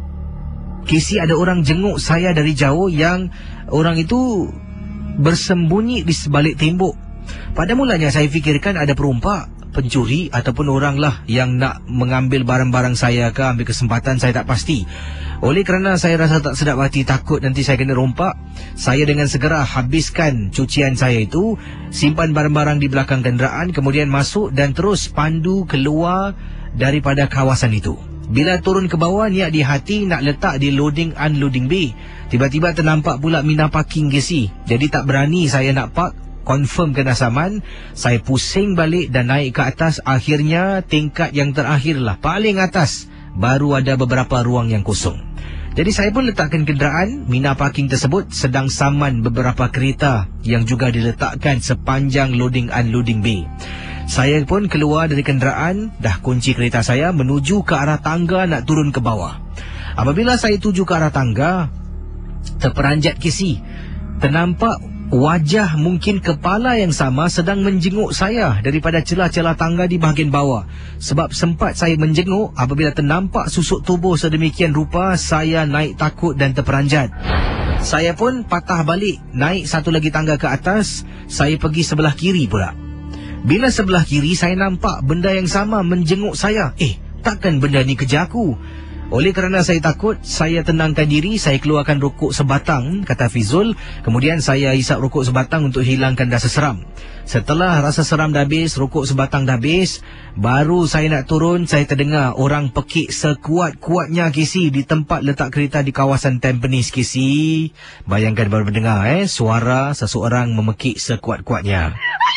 Kisi ada orang jenguk saya dari jauh, yang orang itu bersembunyi di sebalik tembok. Pada mulanya saya fikirkan ada perompak, pencuri ataupun orang lah yang nak mengambil barang-barang saya ke, ambil kesempatan, saya tak pasti. Oleh kerana saya rasa tak sedap hati, takut nanti saya kena rompak, saya dengan segera habiskan cucian saya itu, simpan barang-barang di belakang kenderaan, kemudian masuk dan terus pandu keluar daripada kawasan itu. Bila turun ke bawah, niat di hati nak letak di loading unloading bay, tiba-tiba ternampak pula mina parking K C. Jadi tak berani saya nak park, confirm kena saman. Saya pusing balik dan naik ke atas. Akhirnya tingkat yang terakhir lah, paling atas, baru ada beberapa ruang yang kosong. Jadi saya pun letakkan kenderaan. Mina parking tersebut sedang saman beberapa kereta yang juga diletakkan sepanjang loading unloading bay. Saya pun keluar dari kenderaan, dah kunci kereta saya, menuju ke arah tangga nak turun ke bawah. Apabila saya tuju ke arah tangga, terperanjat K C. Ternampak wajah, mungkin kepala yang sama, sedang menjenguk saya daripada celah-celah tangga di bahagian bawah. Sebab sempat saya menjenguk, apabila ternampak susuk tubuh sedemikian rupa, saya naik takut dan terperanjat. Saya pun patah balik, naik satu lagi tangga ke atas. Saya pergi sebelah kiri pula. Bila sebelah kiri, saya nampak benda yang sama menjenguk saya. Eh, takkan benda ni kejar aku? Oleh kerana saya takut, saya tenangkan diri, saya keluarkan rokok sebatang, kata Fizul. Kemudian saya hisap rokok sebatang untuk hilangkan rasa seram. Setelah rasa seram dah habis, rokok sebatang dah habis, baru saya nak turun, saya terdengar orang pekik sekuat-kuatnya K C di tempat letak kereta di kawasan Tampines K C. Bayangkan baru mendengar eh, suara seseorang memekik sekuat-kuatnya.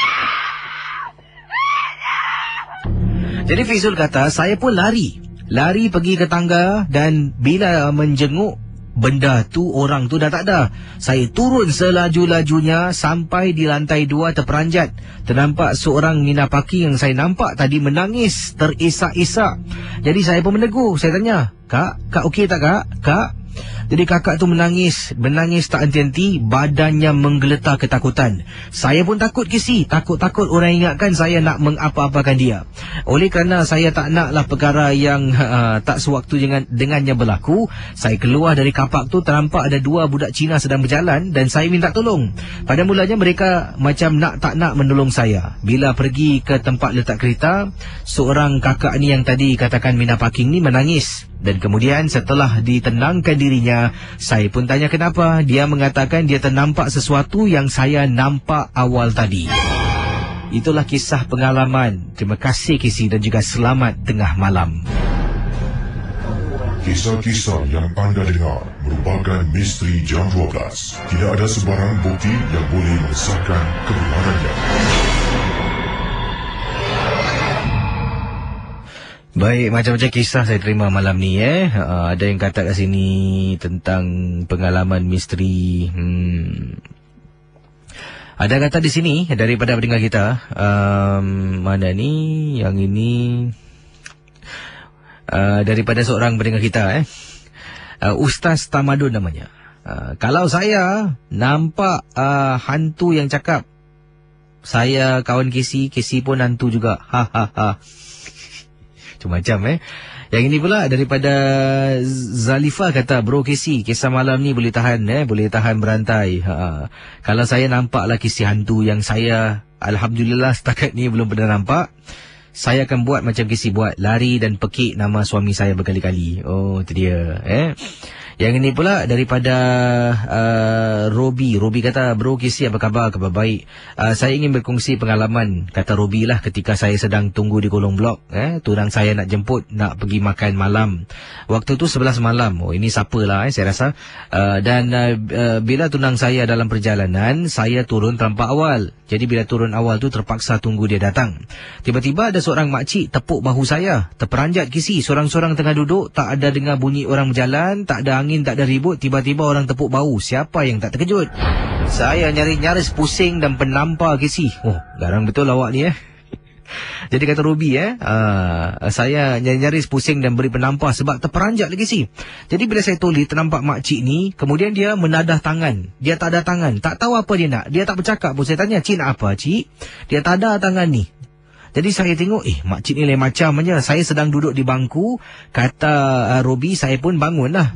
Jadi Fizul kata, saya pun lari. Lari pergi ke tangga, dan bila menjenguk, benda tu, orang tu dah tak ada. Saya turun selaju-lajunya sampai di lantai dua terperanjat. Ternampak seorang mina parking yang saya nampak tadi menangis terisak-isak. Jadi saya pun menegur. Saya tanya, Kak, Kak okey tak Kak? Kak? Jadi kakak tu menangis, menangis tak henti-henti, badannya menggeletar ketakutan. Saya pun takut K C, takut-takut orang ingatkan saya nak mengapa-apakan dia. Oleh kerana saya tak naklah perkara yang uh, tak sewaktu dengan dengannya berlaku, saya keluar dari kapak tu, ternampak ada dua budak Cina sedang berjalan dan saya minta tolong. Pada mulanya mereka macam nak tak nak menolong saya. Bila pergi ke tempat letak kereta, seorang kakak ni yang tadi katakan mina parking ni menangis. Dan kemudian setelah ditenangkan dirinya, saya pun tanya kenapa. Dia mengatakan dia ternampak sesuatu yang saya nampak awal tadi. Itulah kisah pengalaman. Terima kasih K C dan juga selamat tengah malam. Kisah-kisah yang anda dengar merupakan misteri jam dua belas. Tidak ada sebarang bukti yang boleh mengesahkan kebenarannya. Baik, macam-macam kisah saya terima malam ni eh. Uh, ada yang kata kat sini tentang pengalaman misteri. Hmm. Ada kata di sini daripada pendengar kita. Um, mana ni? Yang ini uh, daripada seorang pendengar kita eh. Uh, Ustaz Tamadun namanya. Uh, kalau saya nampak uh, hantu yang cakap, saya kawan Casey, Casey pun hantu juga. Ha ha ha. Macam-macam eh. Yang ini pula daripada Zalifa kata, bro Casey, kisah malam ni boleh tahan eh, boleh tahan berantai. Ha. Kalau saya nampaklah kisah hantu yang saya alhamdulillah setakat ni belum pernah nampak, saya akan buat macam Casey buat, lari dan pekik nama suami saya berkali-kali. Oh, itu dia eh. Yang ini pula daripada uh, Robi. Robi kata, bro Casey apa khabar? Khabar baik. Uh, saya ingin berkongsi pengalaman, kata Robi lah, ketika saya sedang tunggu di kolong blok. Eh, tunang saya nak jemput, nak pergi makan malam. Waktu tu sebelas malam. Oh, ini siapa lah eh, saya rasa. Uh, dan uh, uh, bila tunang saya dalam perjalanan, saya turun terlampau awal. Jadi bila turun awal tu terpaksa tunggu dia datang. Tiba-tiba ada seorang makcik tepuk bahu saya. Terperanjat Casey, seorang-seorang tengah duduk, tak ada dengar bunyi orang berjalan, tak ada angin, tak ada ribut, tiba-tiba orang tepuk bahu. Siapa yang tak terkejut? Saya nyaris-nyaris pusing dan penampar Casey. Oh, garang betul awak ni eh. Jadi kata Ruby eh, uh, saya nyaris pusing dan beri penampar sebab terperanjat lagi Casey. Jadi bila saya toleh ternampak makcik ni, kemudian dia menadah tangan. Dia tak ada tangan, tak tahu apa dia nak. Dia tak bercakap pun. Saya tanya, cik nak apa cik? Dia tak ada tangan ni. Jadi saya tengok, eh makcik ni lain macam aja. Saya sedang duduk di bangku, kata uh, Robi, saya pun bangun lah.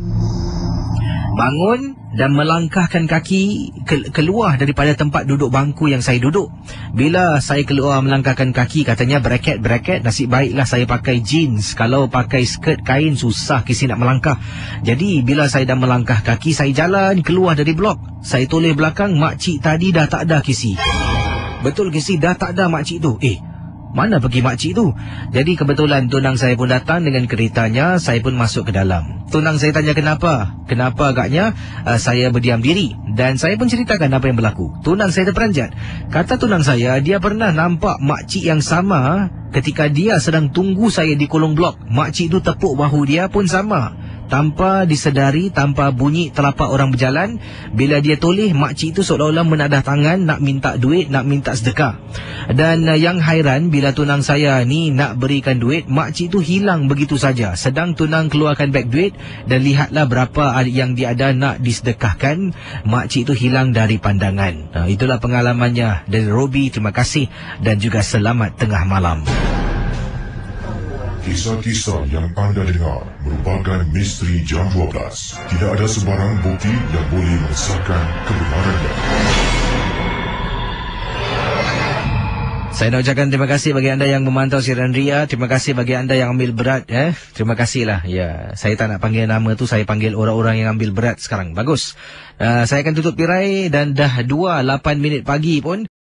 Bangun dan melangkahkan kaki ke- keluar daripada tempat duduk bangku yang saya duduk. Bila saya keluar melangkahkan kaki, katanya bracket-bracket, nasib baiklah saya pakai jeans. Kalau pakai skirt kain, susah Casey nak melangkah. Jadi bila saya dah melangkah kaki, saya jalan keluar dari blok. Saya toleh belakang, makcik tadi dah tak ada Casey. Betul Casey, dah tak ada makcik tu. Eh, mana pergi makcik tu? Jadi kebetulan tunang saya pun datang dengan keretanya. Saya pun masuk ke dalam. Tunang saya tanya kenapa. Kenapa agaknya uh, saya berdiam diri. Dan saya pun ceritakan apa yang berlaku. Tunang saya terperanjat. Kata tunang saya, dia pernah nampak makcik yang sama ketika dia sedang tunggu saya di kolong blok. Makcik tu tepuk bahu dia pun sama. Tanpa disedari, tanpa bunyi telapak orang berjalan. Bila dia toleh, makcik itu seolah-olah menadah tangan, nak minta duit, nak minta sedekah. Dan uh, yang hairan, bila tunang saya ni nak berikan duit, makcik itu hilang begitu saja. Sedang tunang keluarkan beg duit dan lihatlah berapa yang dia ada nak disedekahkan, makcik itu hilang dari pandangan. Nah, itulah pengalamannya dari Robi. Terima kasih dan juga selamat tengah malam. Kisah-kisah yang anda dengar merupakan misteri jam dua belas. Tidak ada sebarang bukti yang boleh mengesahkan kebenarannya. Saya nak ucapkan terima kasih bagi anda yang memantau siaran Ria. Terima kasih bagi anda yang ambil berat. Eh, terima kasihlah. Ya, saya tak nak panggil nama tu, saya panggil orang-orang yang ambil berat sekarang. Bagus. Uh, saya akan tutup tirai dan dah dua lapan minit pagi pun.